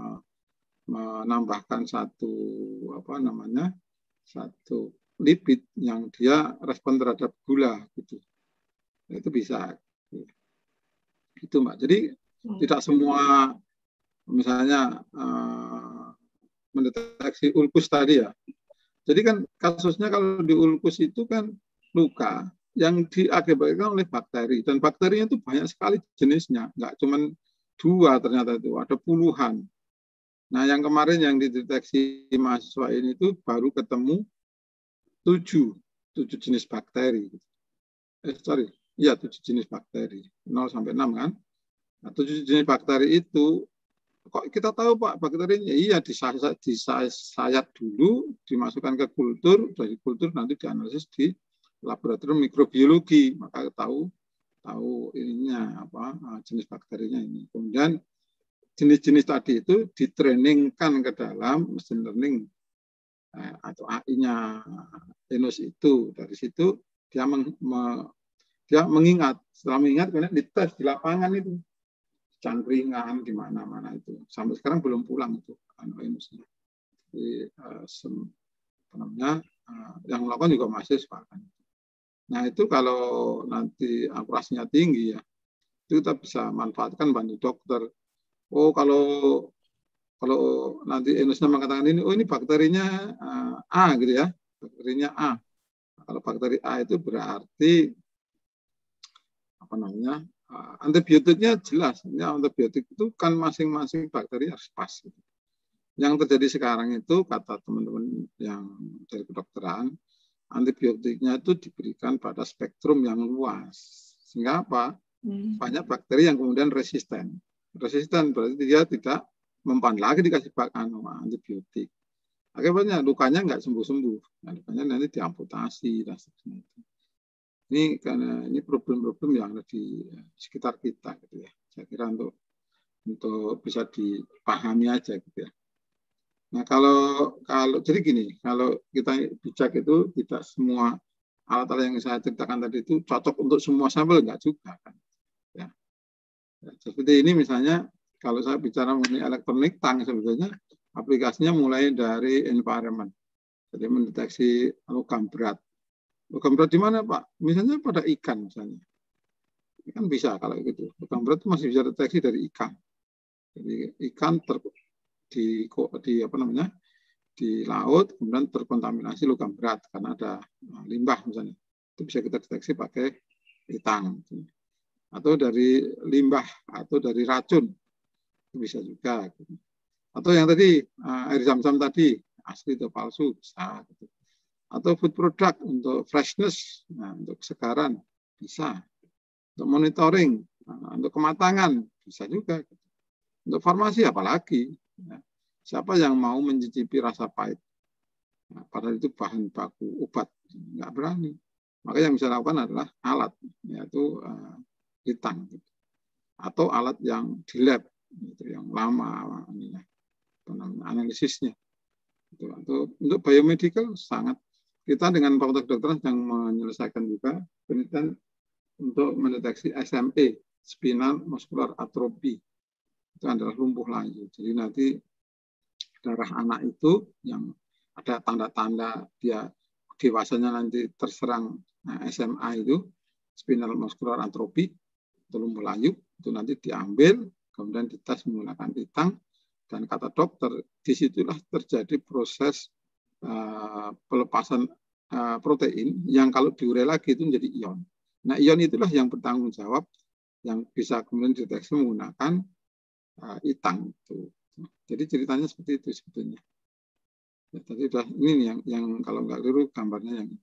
menambahkan satu apa namanya satu lipid yang dia respon terhadap gula gitu. Itu bisa. Itu Mbak. Jadi hmm. tidak semua misalnya uh, mendeteksi ulkus tadi ya. Jadi kan kasusnya kalau di ulkus itu kan luka yang diakibatkan oleh bakteri. Dan bakterinya itu banyak sekali jenisnya. Nggak cuma dua ternyata itu, ada puluhan. Nah yang kemarin yang dideteksi mahasiswa ini itu baru ketemu tujuh. Tujuh jenis bakteri. Eh sorry, iya tujuh jenis bakteri. nol sampai enam kan. Nah tujuh jenis bakteri itu kok kita tahu Pak bakterinya? Iya disayat, disayat dulu, dimasukkan ke kultur, dari kultur nanti dianalisis di laboratorium mikrobiologi, maka tahu tahu ininya apa jenis bakterinya ini. Kemudian jenis-jenis tadi itu ditrainingkan ke dalam mesin learning eh, atau A I-nya Enos itu. Dari situ dia meng, me, dia mengingat, setelah mengingat kemudian dites di lapangan itu. Cangkringan di mana-mana itu sampai sekarang belum pulang itu anu Enosnya. Jadi uh, sem, apa namanya uh, yang melakukan juga masih sepakat. Nah itu kalau nanti akurasinya tinggi ya itu kita bisa manfaatkan bantu dokter. Oh kalau kalau nanti Enosnya mengatakan ini oh ini bakterinya uh, A gitu ya bakterinya A. Kalau bakteri A itu berarti apa namanya Uh, antibiotiknya jelas, ya, antibiotik itu kan masing-masing bakteri harus pas. Gitu. Yang terjadi sekarang itu kata teman-teman yang dari kedokteran, antibiotiknya itu diberikan pada spektrum yang luas, sehingga apa? Hmm. Banyak bakteri yang kemudian resisten. Resisten berarti dia tidak mempan lagi dikasih anu, antibiotik. Akibatnya lukanya nggak sembuh-sembuh, nah, lukanya nanti diamputasi dan sebagainya. Ini karena ini problem-problem yang ada di sekitar kita gitu ya. Saya kira untuk untuk bisa dipahami aja gitu ya. Nah kalau kalau jadi gini, kalau kita bijak itu tidak semua alat-alat yang saya ceritakan tadi itu cocok untuk semua sampel enggak juga kan. Ya. Ya, seperti ini misalnya kalau saya bicara mengenai elektronik tang sebetulnya aplikasinya mulai dari environment. Jadi mendeteksi logam berat. Logam berat di mana Pak? Misalnya pada ikan misalnya. Ikan bisa kalau gitu. Logam berat itu masih bisa deteksi dari ikan. Jadi ikan ter, di, di apa namanya di laut kemudian terkontaminasi logam berat karena ada limbah misalnya. itu bisa kita deteksi pakai itang. Atau dari limbah atau dari racun, itu bisa juga. Atau yang tadi air zam-zam tadi asli atau palsu bisa. Atau food product untuk freshness, nah, untuk kesegaran bisa. Untuk monitoring, nah, untuk kematangan bisa juga. Untuk farmasi apalagi. Nah, siapa yang mau mencicipi rasa pahit? Nah, padahal itu bahan baku obat, nggak berani. Maka yang bisa dilakukan adalah alat, yaitu uh, itang, gitu. Atau alat yang di lab, gitu, yang lama, ini, analisisnya. Gitu. Untuk, untuk biomedical sangat, kita dengan fakultas kedokteran yang menyelesaikan juga penelitian untuk mendeteksi S M E, spinal muscular atrophy. Itu adalah lumpuh layu. Jadi nanti darah anak itu yang ada tanda-tanda dia dewasanya nanti terserang nah, S M A itu, spinal muscular atrophy, itu lumpuh layu, itu nanti diambil, kemudian dites menggunakan itang, dan kata dokter, disitulah terjadi proses uh, pelepasan uh, protein yang kalau diurai lagi itu menjadi ion. Nah, ion itulah yang bertanggung jawab, yang bisa kemudian dideteksi menggunakan uh, itang. Itu. Jadi ceritanya seperti itu sebetulnya. Ya, tadi sudah ini yang yang kalau nggak keliru gambarnya yang ini.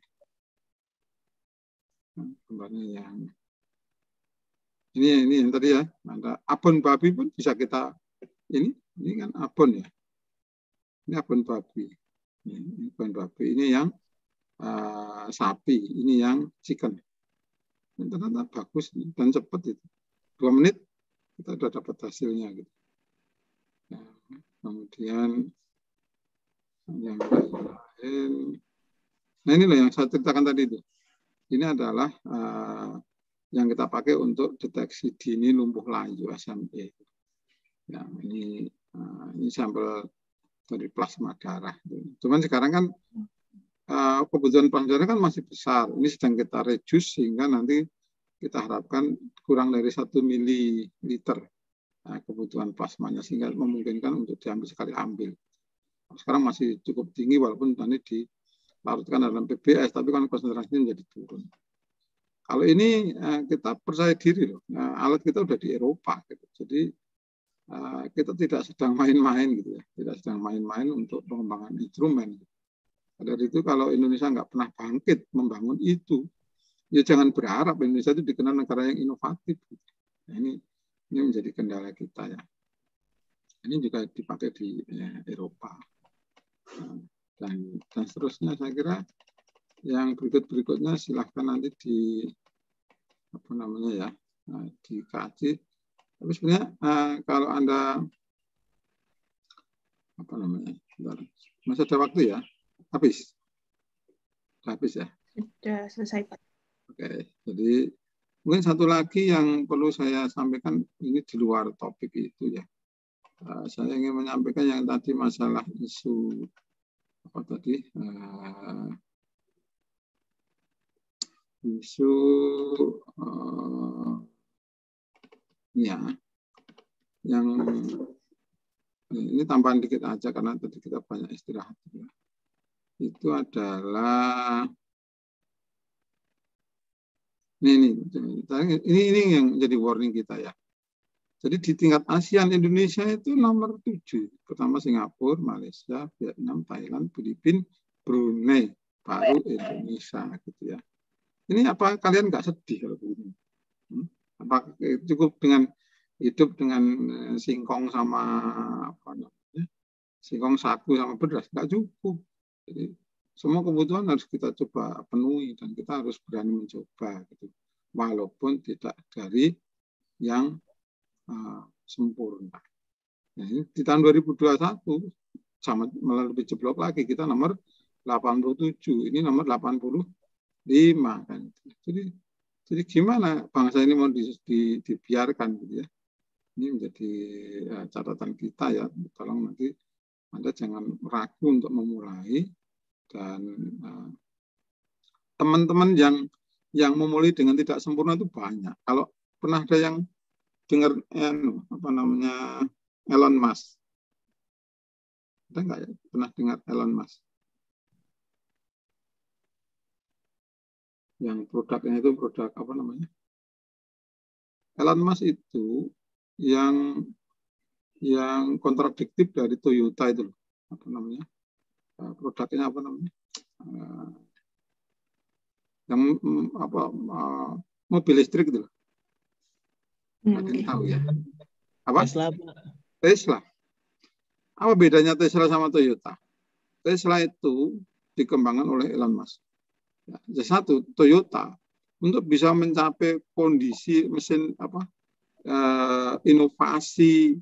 Nah, gambarnya yang ini ini yang tadi ya, ada abon babi pun bisa kita ini ini kan abon ya. Ini abon babi. Ini abon babi ini yang uh, sapi, ini yang chicken. Dan ternyata bagus dan cepat itu. Dua menit kita sudah dapat hasilnya gitu. Nah, kemudian yang lain, nah ini loh yang saya ceritakan tadi itu. Ini adalah uh, yang kita pakai untuk deteksi dini lumpuh layu S M E. Ya, ini uh, ini sampel dari plasma darah. Cuman sekarang kan uh, kebutuhan plasma darah kan masih besar. Ini sedang kita reduce sehingga nanti kita harapkan kurang dari satu mililiter uh, kebutuhan plasmanya sehingga memungkinkan untuk diambil sekali ambil. Sekarang masih cukup tinggi walaupun nanti dilarutkan dalam P B S, tapi kan konsentrasinya menjadi turun. Kalau ini kita percaya diri loh, alat kita udah di Eropa, gitu. Jadi kita tidak sedang main-main gitu ya, tidak sedang main-main untuk pengembangan instrumen. Dari itu kalau Indonesia nggak pernah bangkit membangun itu, ya jangan berharap Indonesia itu dikenal negara yang inovatif. Nah, ini ini menjadi kendala kita ya. Ini juga dipakai di ya, Eropa. Dan, dan seterusnya saya kira yang berikut-berikutnya silahkan nanti di apa namanya ya dikaji. Tapi sebenarnya uh, kalau Anda apa namanya masih ada waktu ya, habis habis ya, sudah selesai Pak. Oke, jadi mungkin satu lagi yang perlu saya sampaikan, ini di luar topik itu ya. Uh, saya ingin menyampaikan yang tadi masalah isu apa tadi uh, isu uh, ya yang ini tambahan dikit aja karena tadi kita banyak istirahat ya. Itu adalah ini ini ini ini yang jadi warning kita ya. Jadi di tingkat ASEAN Indonesia itu nomor tujuh. Pertama Singapura, Malaysia, Vietnam, Thailand, Filipina, Brunei, baru Indonesia gitu ya. Ini apa kalian nggak sedih kalau begini? Hmm? Apa cukup dengan hidup dengan singkong sama apa namanya? Singkong sagu sama beras? Nggak cukup. Jadi semua kebutuhan harus kita coba penuhi dan kita harus berani mencoba gitu. Walaupun tidak dari yang Uh, sempurna. Nah, ini di tahun dua ribu dua puluh satu sama malah lebih jeblok lagi, kita nomor delapan puluh tujuh, ini nomor delapan puluh lima kan. Jadi jadi gimana bangsa ini mau di, di, dibiarkan gitu ya. Ini menjadi uh, catatan kita ya. Tolong nanti Anda jangan ragu untuk memulai dan uh, teman-teman yang yang memulai dengan tidak sempurna itu banyak. Kalau pernah ada yang dengar eh, apa namanya Elon Musk, ada nggak ya pernah dengar Elon Musk? yang produknya itu produk apa namanya? Elon Musk itu yang yang kontradiktif dari Toyota itu loh. Apa namanya? Produknya apa namanya? Yang apa mobil listrik itu loh. Ada yang tahu ya? Apa? Tesla. Tesla. Apa bedanya Tesla sama Toyota? Tesla itu dikembangkan oleh Elon Musk. Ya, satu, Toyota untuk bisa mencapai kondisi mesin apa eh, inovasi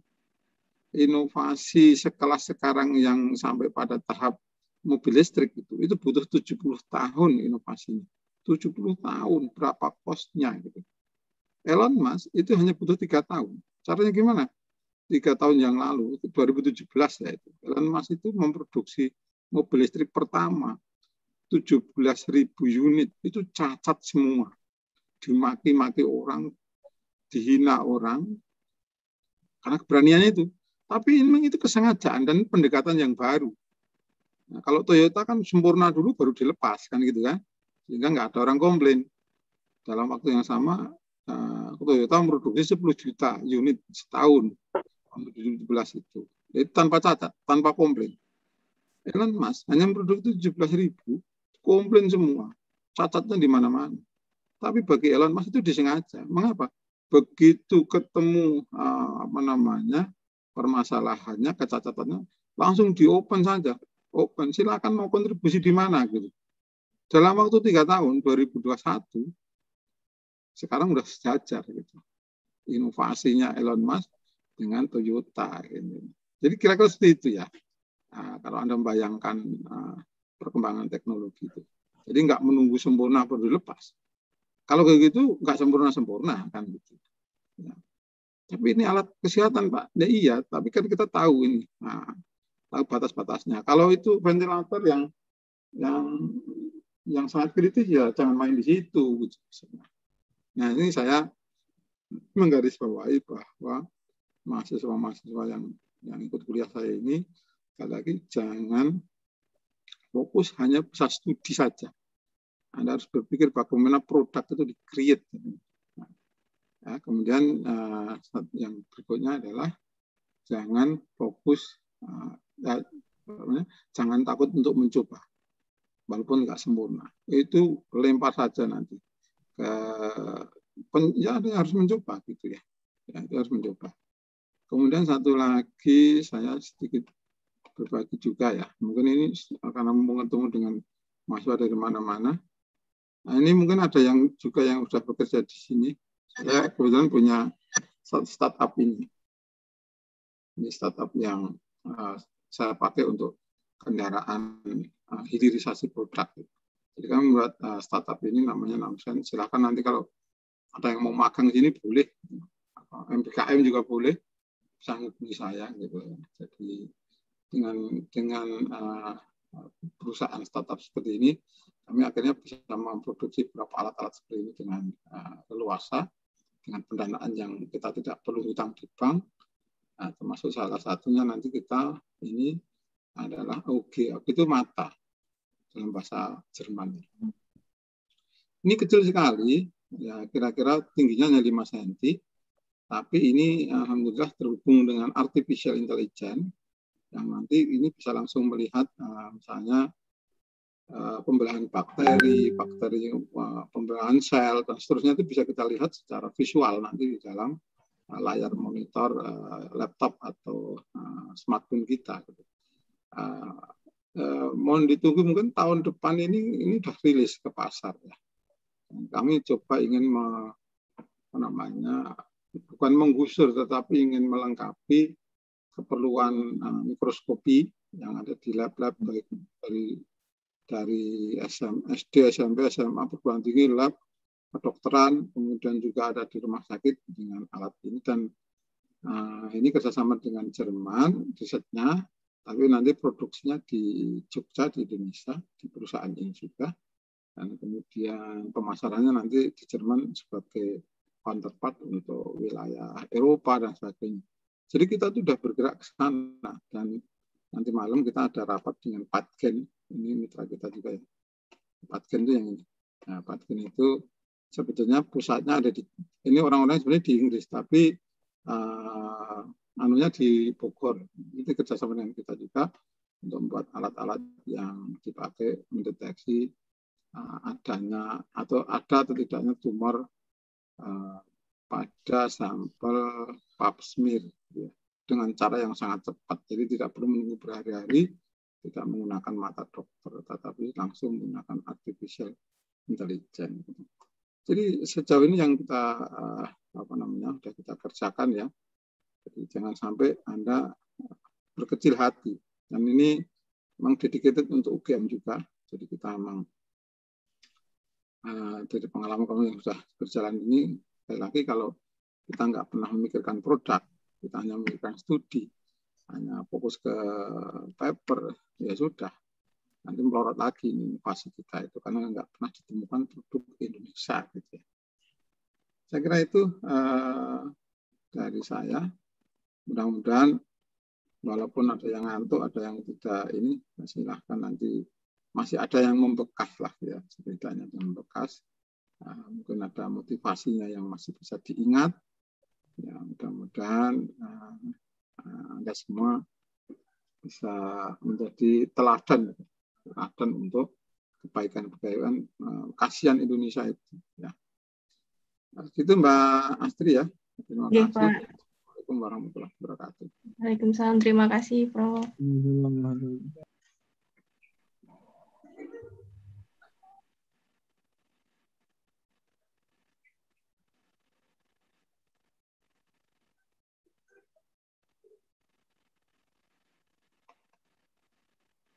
inovasi sekelas sekarang yang sampai pada tahap mobil listrik itu itu butuh tujuh puluh tahun inovasinya. tujuh puluh tahun berapa kosnya gitu. Elon Musk itu hanya butuh tiga tahun. Caranya gimana? Tiga tahun yang lalu, dua ribu tujuh belas ya itu, Elon Musk itu memproduksi mobil listrik pertama tujuh belas ribu unit, itu cacat semua. Dimaki-maki orang, dihina orang, karena keberaniannya itu. Tapi memang itu kesengajaan dan pendekatan yang baru. Nah, kalau Toyota kan sempurna dulu baru dilepas, kan gitu kan. Sehingga nggak ada orang komplain. Dalam waktu yang sama, uh, Toyota memproduksi sepuluh juta unit setahun. Untuk dua ribu tujuh belas itu. Jadi tanpa cacat, tanpa komplain. Elon Musk hanya memproduksi tujuh belas ribu, komplain semua. Cacatnya di mana-mana. Tapi bagi Elon Musk itu disengaja. Mengapa? Begitu ketemu uh, apa namanya permasalahannya, kecacatannya, langsung di-open saja. Open, silakan mau kontribusi di mana gitu. Dalam waktu tiga tahun, dua ribu dua puluh satu, sekarang udah sejajar gitu. Inovasinya Elon Musk dengan Toyota. Gitu. Jadi kira-kira seperti itu ya. Nah, kalau Anda membayangkan uh, perkembangan teknologi itu. Jadi nggak menunggu sempurna baru dilepas. Kalau kayak gitu nggak sempurna-sempurna kan gitu. Ya. Tapi ini alat kesehatan Pak. Ya, iya, tapi kan kita tahu ini. Nah, tahu batas-batasnya. Kalau itu ventilator yang yang yang sangat kritis ya jangan main di situ. Gitu. Nah ini saya menggarisbawahi bahwa mahasiswa-mahasiswa yang yang ikut kuliah saya ini sekali lagi jangan fokus hanya pusat studi saja. Anda harus berpikir bagaimana produk itu di-create. Nah, kemudian uh, yang berikutnya adalah jangan fokus, uh, ya, jangan takut untuk mencoba, walaupun nggak sempurna. Itu lempar saja nanti. Ke, pen, ya harus mencoba gitu ya. Ya, itu harus mencoba. Kemudian satu lagi saya sedikit berbagi juga ya. Mungkin ini karena bertemu dengan mahasiswa dari mana-mana. Nah ini mungkin ada yang juga yang sudah bekerja di sini. Saya kebetulan punya startup ini. Ini startup yang uh, saya pakai untuk kendaraan uh, hilirisasi produk. Jadi kami membuat uh, startup ini namanya Namsen. Silahkan nanti kalau ada yang mau magang di sini boleh. M P K M juga boleh. Bisa hubungi saya gitu. Jadi dengan dengan uh, perusahaan startup seperti ini, kami akhirnya bisa memproduksi beberapa alat-alat seperti ini dengan uh, leluasa, dengan pendanaan yang kita tidak perlu hutang di bank. Nah, termasuk salah satunya nanti kita ini adalah O G, O G itu mata dalam bahasa Jerman. Ini kecil sekali, ya kira-kira tingginya hanya lima sentimeter, tapi ini alhamdulillah terhubung dengan artificial intelligence yang nanti ini bisa langsung melihat uh, misalnya uh, pembelahan bakteri, bakteri uh, pembelahan sel dan seterusnya itu bisa kita lihat secara visual nanti di dalam uh, layar monitor uh, laptop atau uh, smartphone kita. Gitu. Uh, uh, mohon ditunggu mungkin tahun depan ini ini sudah rilis ke pasar ya. Dan kami coba ingin me, apa namanya bukan menggusur tetapi ingin melengkapi keperluan uh, mikroskopi yang ada di lab-lab baik dari dari S D, S M P, S M A, perguruan tinggi, lab, kedokteran, kemudian juga ada di rumah sakit dengan alat ini dan uh, ini kerjasama dengan Jerman risetnya, tapi nanti produksinya di Jogja di Indonesia di perusahaan ini juga dan kemudian pemasarannya nanti di Jerman sebagai counterpart untuk wilayah Eropa dan sebagainya. Jadi kita sudah bergerak ke sana dan nanti malam kita ada rapat dengan Patgen, ini mitra kita juga ya. Patgen itu yang ini. Nah, Patkin itu sebetulnya pusatnya ada di, ini orang-orang sebenarnya di Inggris, tapi uh, anunya di Bogor. Itu kerjasama dengan kita juga untuk membuat alat-alat yang dipakai mendeteksi uh, adanya atau ada atau tidaknya tumor uh, pada sampel pap smear ya, dengan cara yang sangat cepat. Jadi tidak perlu menunggu berhari-hari, tidak menggunakan mata dokter, tetapi langsung menggunakan artificial intelligence. Jadi sejauh ini yang kita uh, apa namanya sudah kita kerjakan ya. Jadi jangan sampai Anda berkecil hati. Dan ini memang dedicated untuk U G M juga. Jadi kita memang uh, dari pengalaman kami yang sudah berjalan ini, sekali lagi kalau kita nggak pernah memikirkan produk, kita hanya memikirkan studi, hanya fokus ke paper, ya sudah. Nanti melorot lagi inovasi kita itu karena nggak pernah ditemukan produk Indonesia gitu ya. Saya kira itu uh, dari saya. Mudah-mudahan walaupun ada yang ngantuk, ada yang tidak ini, silahkan nanti masih ada yang membekas lah ya, setidaknya yang membekas. Uh, mungkin ada motivasinya yang masih bisa diingat. Ya, mudah-mudahan uh, uh, Anda semua bisa menjadi teladan, teladan untuk kebaikan-kebaikan uh, kasihan Indonesia itu. Ya. Nah, itu Mbak Astri ya. Terima Ya, kasih. Pak. Assalamualaikum warahmatullahi wabarakatuh. Waalaikumsalam. Terima kasih, Prof